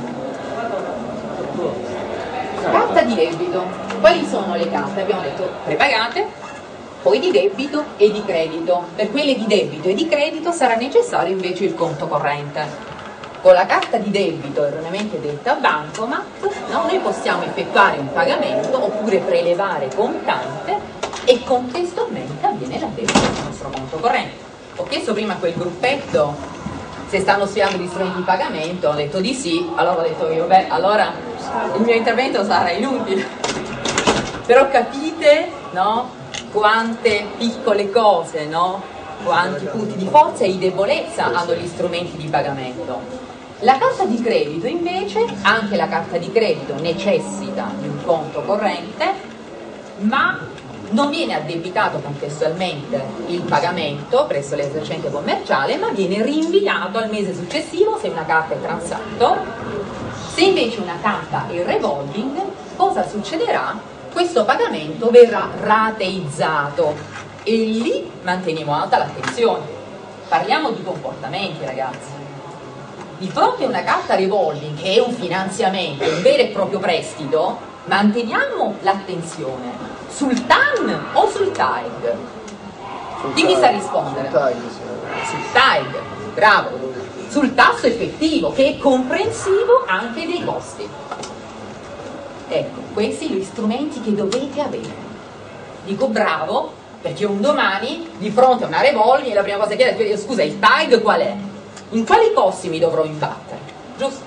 Carta di debito. Quali sono le carte? Abbiamo detto prepagate, poi di debito e di credito. Per quelle di debito e di credito sarà necessario invece il conto corrente. Con la carta di debito, erroneamente detta bancomat, no, noi possiamo effettuare un pagamento oppure prelevare contante e contestualmente avviene la debito del nostro conto corrente. Ho chiesto prima a quel gruppetto se stanno studiando gli strumenti di pagamento, hanno detto di sì, allora ho detto io, beh, allora il mio intervento sarà inutile. Però capite, no, quante piccole cose, no, quanti punti di forza e di debolezza hanno gli strumenti di pagamento. La carta di credito invece, anche la carta di credito necessita di un conto corrente, ma non viene addebitato contestualmente il pagamento presso l'esercente commerciale, ma viene rinviato al mese successivo se una carta è transatto. Se invece una carta è revolving, cosa succederà? Questo pagamento verrà rateizzato e lì manteniamo alta l'attenzione. Parliamo di comportamenti, ragazzi. Di fronte a una carta revolving, che è un finanziamento, un vero e proprio prestito, manteniamo l'attenzione sul TAN o sul TAEG? Chi mi sa rispondere? Sul TAEG, bravo. Sul tasso effettivo, che è comprensivo anche dei costi. Ecco, questi sono gli strumenti che dovete avere. Dico bravo, perché un domani, di fronte a una revolving, la prima cosa che chiede è: scusa, il TAEG qual è? In quali costi mi dovrò imbattere? Giusto?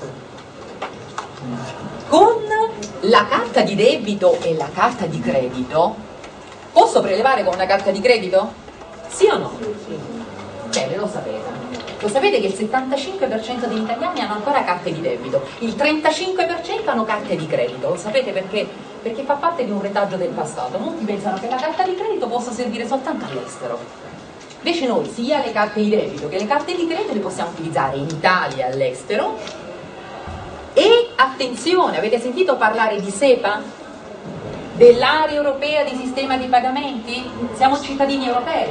Con la carta di debito e la carta di credito, posso prelevare con una carta di credito? Sì o no? Bene, lo sapete. Lo sapete che il 75% degli italiani hanno ancora carte di debito, il 35% hanno carte di credito. Lo sapete perché? Perché fa parte di un retaggio del passato. Molti pensano che la carta di credito possa servire soltanto all'estero. Invece noi sia le carte di debito che le carte di credito le possiamo utilizzare in Italia e all'estero. E attenzione, avete sentito parlare di SEPA? Dell'area europea di sistema di pagamenti? Siamo cittadini europei,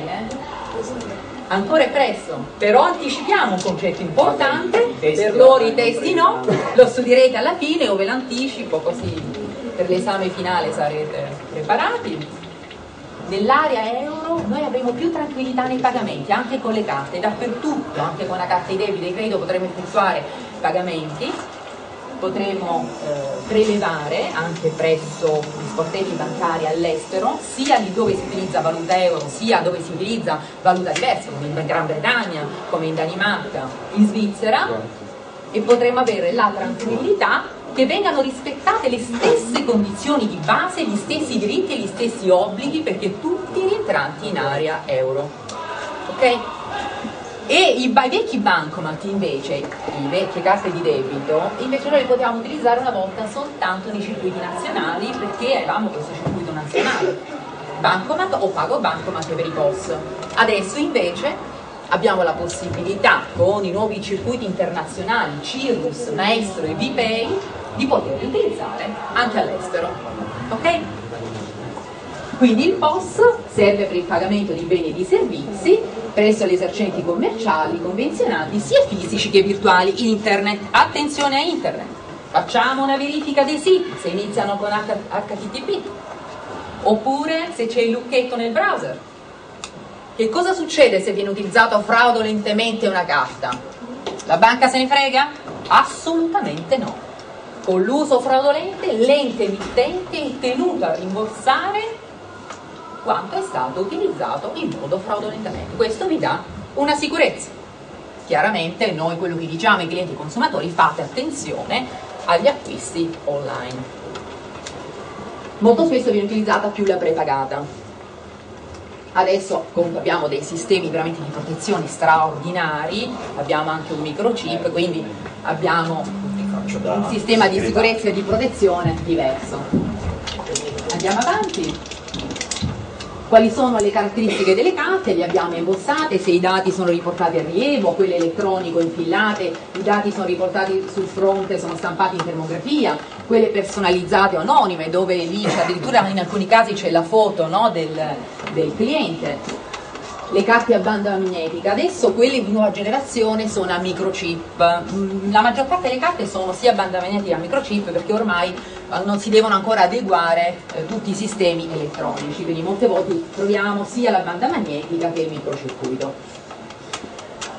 Ancora è presto, però anticipiamo un concetto importante, per loro i testi no, lo studierete alla fine o ve l'anticipo, così per l'esame finale sarete preparati. Nell'area euro noi avremo più tranquillità nei pagamenti, anche con le carte, dappertutto, anche con la carta di debito e di credito potremo effettuare pagamenti, potremo prelevare anche presso gli sportelli bancari all'estero, sia lì dove si utilizza valuta euro, sia dove si utilizza valuta diversa, come in Gran Bretagna, come in Danimarca, in Svizzera, e potremo avere la tranquillità che vengano rispettate le stesse condizioni di base, gli stessi diritti e gli stessi obblighi, perché tutti rientranti in area euro. Ok? E i vecchi bancomat invece, le vecchie carte di debito, invece noi le potevamo utilizzare una volta soltanto nei circuiti nazionali, perché avevamo questo circuito nazionale, bancomat o pago bancomat per i POS. Adesso invece abbiamo la possibilità, con i nuovi circuiti internazionali Cirrus, Maestro e VPay, di poterli utilizzare anche all'estero. Ok? Quindi il POS serve per il pagamento di beni e di servizi presso gli esercenti commerciali convenzionati, sia fisici che virtuali, in internet. Attenzione a internet, facciamo una verifica dei siti se iniziano con HTTP, oppure se c'è il lucchetto nel browser. Che cosa succede se viene utilizzato fraudolentemente una carta? La banca se ne frega? Assolutamente no. Con l'uso fraudolente l'ente emittente è tenuto a rimborsare quanto è stato utilizzato in modo fraudolentemente. Questo vi dà una sicurezza. Chiaramente noi quello che diciamo ai clienti consumatori: fate attenzione agli acquisti online. Molto spesso viene utilizzata più la prepagata. Adesso comunque abbiamo dei sistemi veramente di protezione straordinari, abbiamo anche un microchip, quindi abbiamo un sistema di sicurezza e di protezione diverso. Andiamo avanti. Quali sono le caratteristiche delle carte? Le abbiamo embossate, se i dati sono riportati a rilievo, quelle elettronico infillate, i dati sono riportati sul fronte, sono stampati in termografia, quelle personalizzate o anonime, dove lì addirittura in alcuni casi c'è la foto, no, del cliente. Le carte a banda magnetica, adesso quelle di nuova generazione sono a microchip. La maggior parte delle carte sono sia a banda magnetica che a microchip, perché ormai non si devono ancora adeguare tutti i sistemi elettronici, quindi molte volte troviamo sia la banda magnetica che il microcircuito.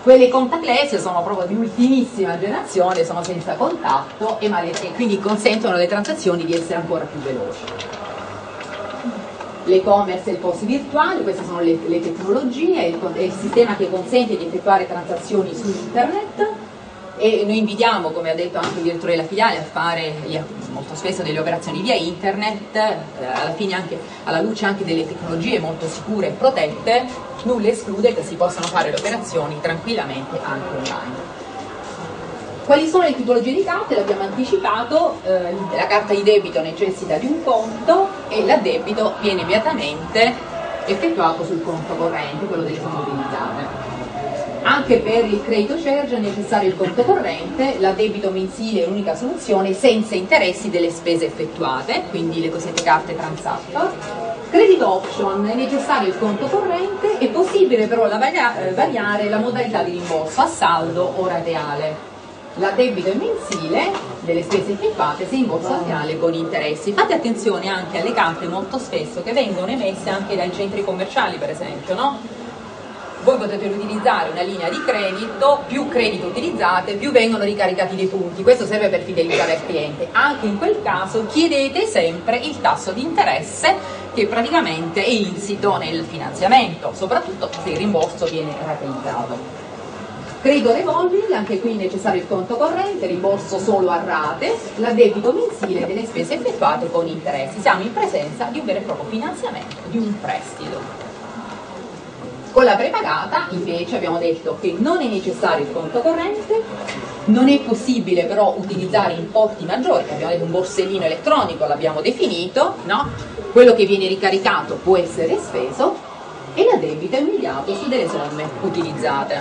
Quelle contactless sono proprio di ultimissima generazione, sono senza contatto e quindi consentono alle transazioni di essere ancora più veloci. L'e-commerce e il POS virtuale, queste sono le tecnologie, è il sistema che consente di effettuare transazioni su internet, e noi invitiamo, come ha detto anche il direttore della filiale, a fare molto spesso delle operazioni via internet, alla fine anche alla luce anche delle tecnologie molto sicure e protette, nulla esclude che si possano fare le operazioni tranquillamente anche online. Quali sono le tipologie di carte? L'abbiamo anticipato, la carta di debito necessita di un conto e l'addebito viene immediatamente effettuato sul conto corrente, quello delle somme utilizzate. Anche per il credito charge è necessario il conto corrente, l'addebito mensile è l'unica soluzione senza interessi delle spese effettuate, quindi le cosiddette carte transactor. Credit option è necessario il conto corrente, è possibile però variare la modalità di rimborso a saldo o rateale. L'addebito è mensile delle spese effettuate, se rimborso rateale con interessi. Fate attenzione anche alle carte molto spesso che vengono emesse anche dai centri commerciali, per esempio, no? Voi potete utilizzare una linea di credito, più credito utilizzate, più vengono ricaricati dei punti. Questo serve per fidelizzare il cliente. Anche in quel caso chiedete sempre il tasso di interesse che praticamente è insito nel finanziamento, soprattutto se il rimborso viene rateizzato. Credito revolving, anche qui è necessario il conto corrente, rimborso solo a rate, l'addebito mensile delle spese effettuate con interessi. Siamo in presenza di un vero e proprio finanziamento, di un prestito. Con la prepagata invece abbiamo detto che non è necessario il conto corrente, non è possibile però utilizzare importi maggiori, abbiamo detto un borsellino elettronico, l'abbiamo definito, no? Quello che viene ricaricato può essere speso e l'addebito è immediato su delle somme utilizzate.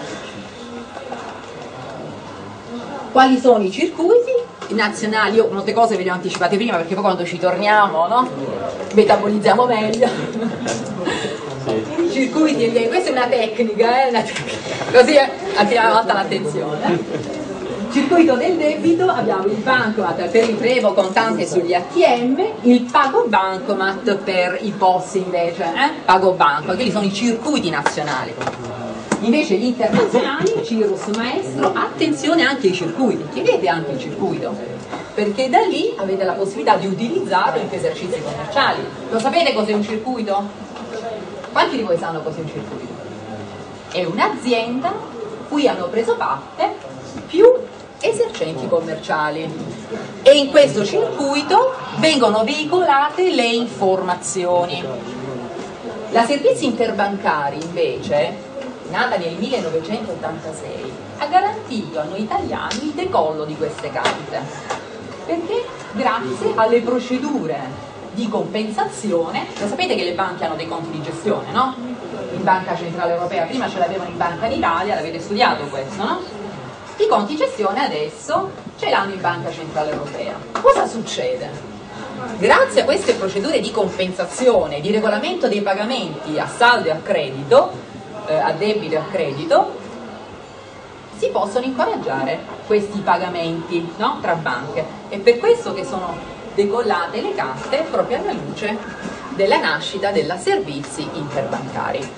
Quali sono i circuiti nazionali? Io molte cose ve le ho anticipate prima perché poi quando ci torniamo, no? Metabolizziamo meglio. Circuiti, questa è una tecnica, così attiriamo alta l'attenzione. Circuito del debito, abbiamo il bancomat per il prelievo contante sugli ATM, il pago bancomat per i POS invece, pago banco, quelli sono i circuiti nazionali. Invece gli internazionali, Cirrus, Maestro, attenzione anche ai circuiti, chiedete anche il circuito, perché da lì avete la possibilità di utilizzarlo in esercizi commerciali. Lo sapete cos'è un circuito? Quanti di voi sanno cos'è un circuito? È un'azienda cui hanno preso parte più esercenti commerciali e in questo circuito vengono veicolate le informazioni. La Servizi Interbancari invece, nata nel 1986, ha garantito a noi italiani il decollo di queste carte. Perché? Grazie alle procedure di compensazione. Lo sapete che le banche hanno dei conti di gestione, no? In Banca Centrale Europea, prima ce l'avevano in Banca d'Italia, l'avete studiato questo, no? I conti di gestione adesso ce l'hanno in Banca Centrale Europea. Cosa succede? Grazie a queste procedure di compensazione, di regolamento dei pagamenti a saldo e a credito, a debito e a credito, si possono incoraggiare questi pagamenti, no? Tra banche. È per questo che sono decollate le carte proprio alla luce della nascita della Servizi Interbancari.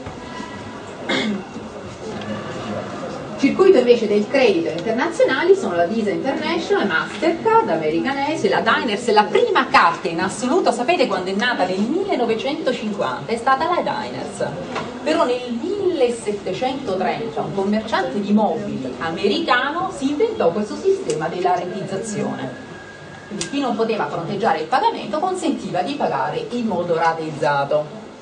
Circuito invece del credito internazionali sono la Visa International, Mastercard, American Airlines, la Diners. La prima carta in assoluto, sapete quando è nata? Nel 1950 è stata la Diners, però nel 1730 un commerciante di mobili americano si inventò questo sistema della rateizzazione. Quindi chi non poteva fronteggiare il pagamento consentiva di pagare in modo rateizzato.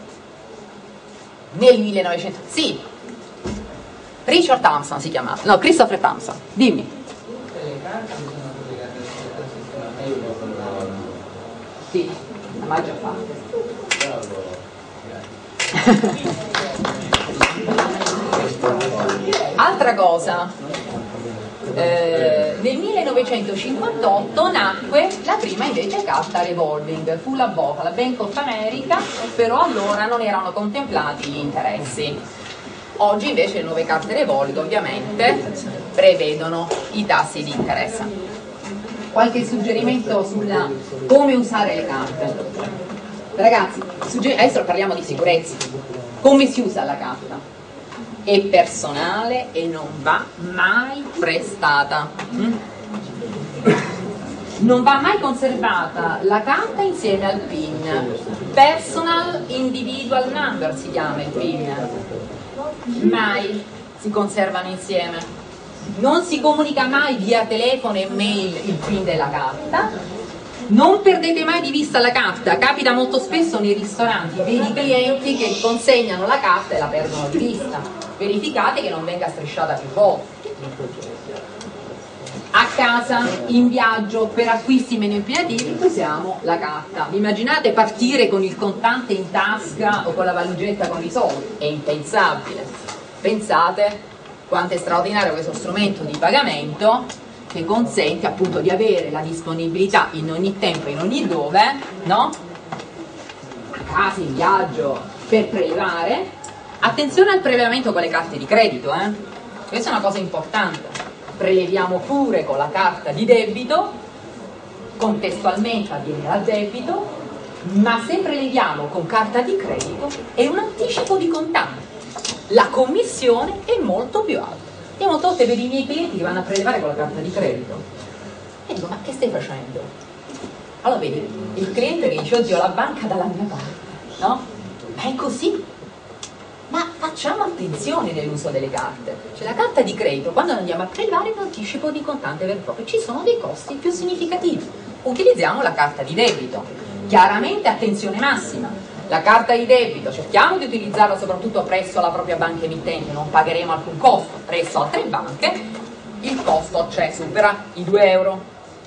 Nel 1900... Sì, Richard Thompson si chiamava, no, Christopher Thompson, dimmi. Le carte sono collegate al sistema euro? Sì, la maggior parte. Altra cosa, nel 1958 nacque la prima invece carta revolving, fu la BOFA, la Bank of America, però allora non erano contemplati gli interessi. Oggi invece le nuove carte revolving ovviamente prevedono i tassi di interesse. Qualche suggerimento sulla come usare le carte? Ragazzi, adesso parliamo di sicurezza. Come si usa la carta? è personale e non va mai prestata. Non va mai conservata la carta insieme al PIN. Personal Individual Number si chiama il PIN. Mai si conservano insieme. Non si comunica mai via telefono e mail il PIN della carta. Non perdete mai di vista la carta. Capita molto spesso nei ristoranti, vedi clienti che consegnano la carta e la perdono di vista. Verificate che non venga strisciata più volte. A casa, in viaggio, per acquisti meno impegnativi usiamo la carta. Vi immaginate partire con il contante in tasca o con la valigetta con i soldi? È impensabile. Pensate quanto è straordinario questo strumento di pagamento che consente appunto di avere la disponibilità in ogni tempo e in ogni dove, no? A casa, in viaggio, per prelevare. Attenzione al prelevamento con le carte di credito, questa è una cosa importante. Preleviamo pure con la carta di debito, contestualmente avviene l'addebito, ma se preleviamo con carta di credito è un anticipo di contante, la commissione è molto più alta. Io molte volte vedo i miei clienti che vanno a prelevare con la carta di credito e dico: ma che stai facendo? Allora vedi, il cliente che dice: oddio, la banca dalla mia parte, no? Ma è così. Ma facciamo attenzione nell'uso delle carte. Cioè la carta di credito, quando andiamo a prelevare un anticipo di contante vero e proprio, ci sono dei costi più significativi. Utilizziamo la carta di debito. Chiaramente attenzione massima. La carta di debito cerchiamo di utilizzarla soprattutto presso la propria banca emittente, non pagheremo alcun costo. Presso altre banche il costo supera i 2 euro.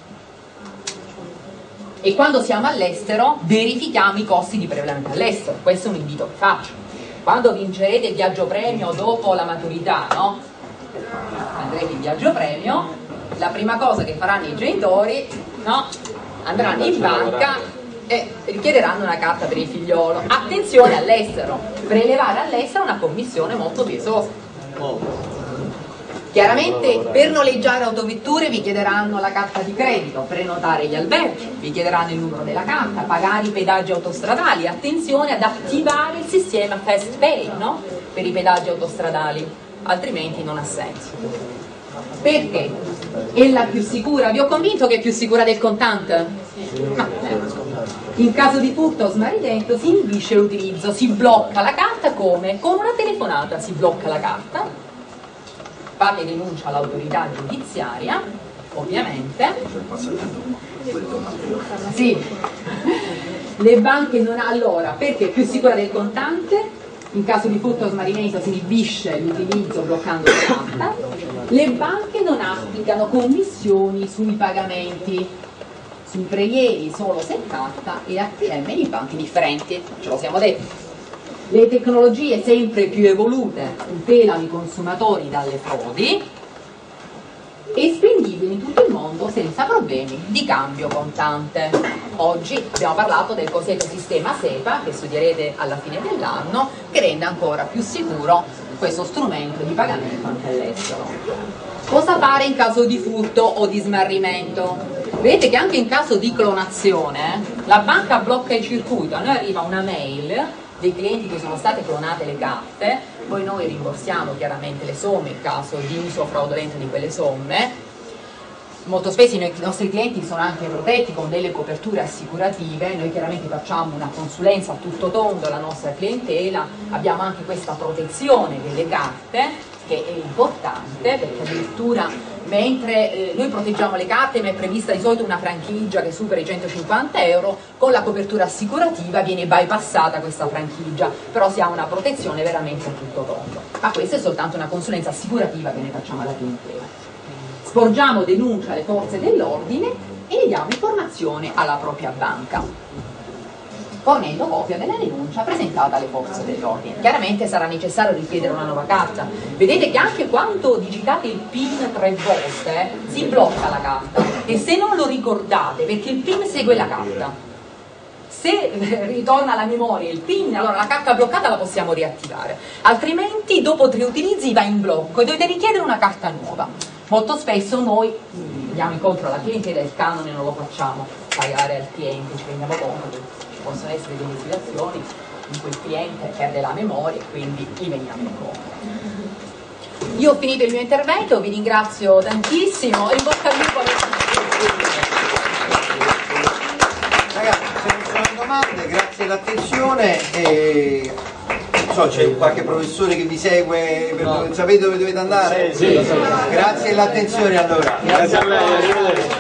E quando siamo all'estero verifichiamo i costi di prelevamento all'estero. Questo è un invito che faccio. Quando vincerete il viaggio premio dopo la maturità, no? Andrete in viaggio premio, la prima cosa che faranno i genitori, no? Andranno in banca e richiederanno una carta per il figliolo. Attenzione all'estero, prelevare all'estero è una commissione molto pesosa. Chiaramente per noleggiare autovetture vi chiederanno la carta di credito, prenotare gli alberghi, vi chiederanno il numero della carta, pagare i pedaggi autostradali, attenzione ad attivare il sistema Fast Pay, no? Per i pedaggi autostradali, altrimenti non ha senso. Perché? È la più sicura? Vi ho convinto che è più sicura del contante? In caso di furto o smarrimento si inibisce l'utilizzo, si blocca la carta come? Con una telefonata si blocca la carta. Fate denuncia all'autorità giudiziaria, ovviamente. Sì. Le banche non hanno, allora, perché è più sicura del contante? In caso di furto o smarrimento si inibisce l'utilizzo bloccando la carta. Le banche non applicano commissioni sui pagamenti, sui prelievi solo se carta e ATM di banche differenti, ce lo siamo detti. Le tecnologie sempre più evolute tutelano i consumatori dalle frodi e spendibili in tutto il mondo senza problemi di cambio contante. Oggi abbiamo parlato del cosiddetto sistema SEPA, che studierete alla fine dell'anno, che rende ancora più sicuro questo strumento di pagamento anche all'estero. Cosa fare in caso di furto o di smarrimento? Vedete che anche in caso di clonazione la banca blocca il circuito, a noi arriva una mail dei clienti che sono state clonate le carte, poi noi rimborsiamo chiaramente le somme in caso di uso fraudolento di quelle somme. Molto spesso i nostri clienti sono anche protetti con delle coperture assicurative, noi chiaramente facciamo una consulenza a tutto tondo alla nostra clientela, abbiamo anche questa protezione delle carte che è importante, perché addirittura mentre noi proteggiamo le carte, ma è prevista di solito una franchigia che supera i 150 euro, con la copertura assicurativa viene bypassata questa franchigia, però si ha una protezione veramente a tutto tondo. Ma questa è soltanto una consulenza assicurativa che ne facciamo alla clientela. Sporgiamo denuncia alle forze dell'ordine e ne diamo informazione alla propria banca, fornendo copia della denuncia presentata alle forze dell'ordine. Chiaramente sarà necessario richiedere una nuova carta. Vedete che anche quando digitate il PIN 3 volte si blocca la carta, e se non lo ricordate, perché il PIN segue la carta, se ritorna alla memoria il PIN, allora la carta bloccata la possiamo riattivare, altrimenti dopo 3 utilizzi va in blocco e dovete richiedere una carta nuova. Molto spesso noi andiamo incontro alla clientela, il canone non lo facciamo pagare al cliente, ci rendiamo conto che ci possono essere delle situazioni in cui il cliente perde la memoria e quindi gli veniamo incontro. Io ho finito il mio intervento, vi ringrazio tantissimo e in bocca al lupo. Ragazzi, se non sono domande, grazie dell'attenzione e non so, c'è qualche professore che vi segue, sapete dove dovete andare? Sì. Grazie dell'attenzione allora. Grazie a lei, arrivederci.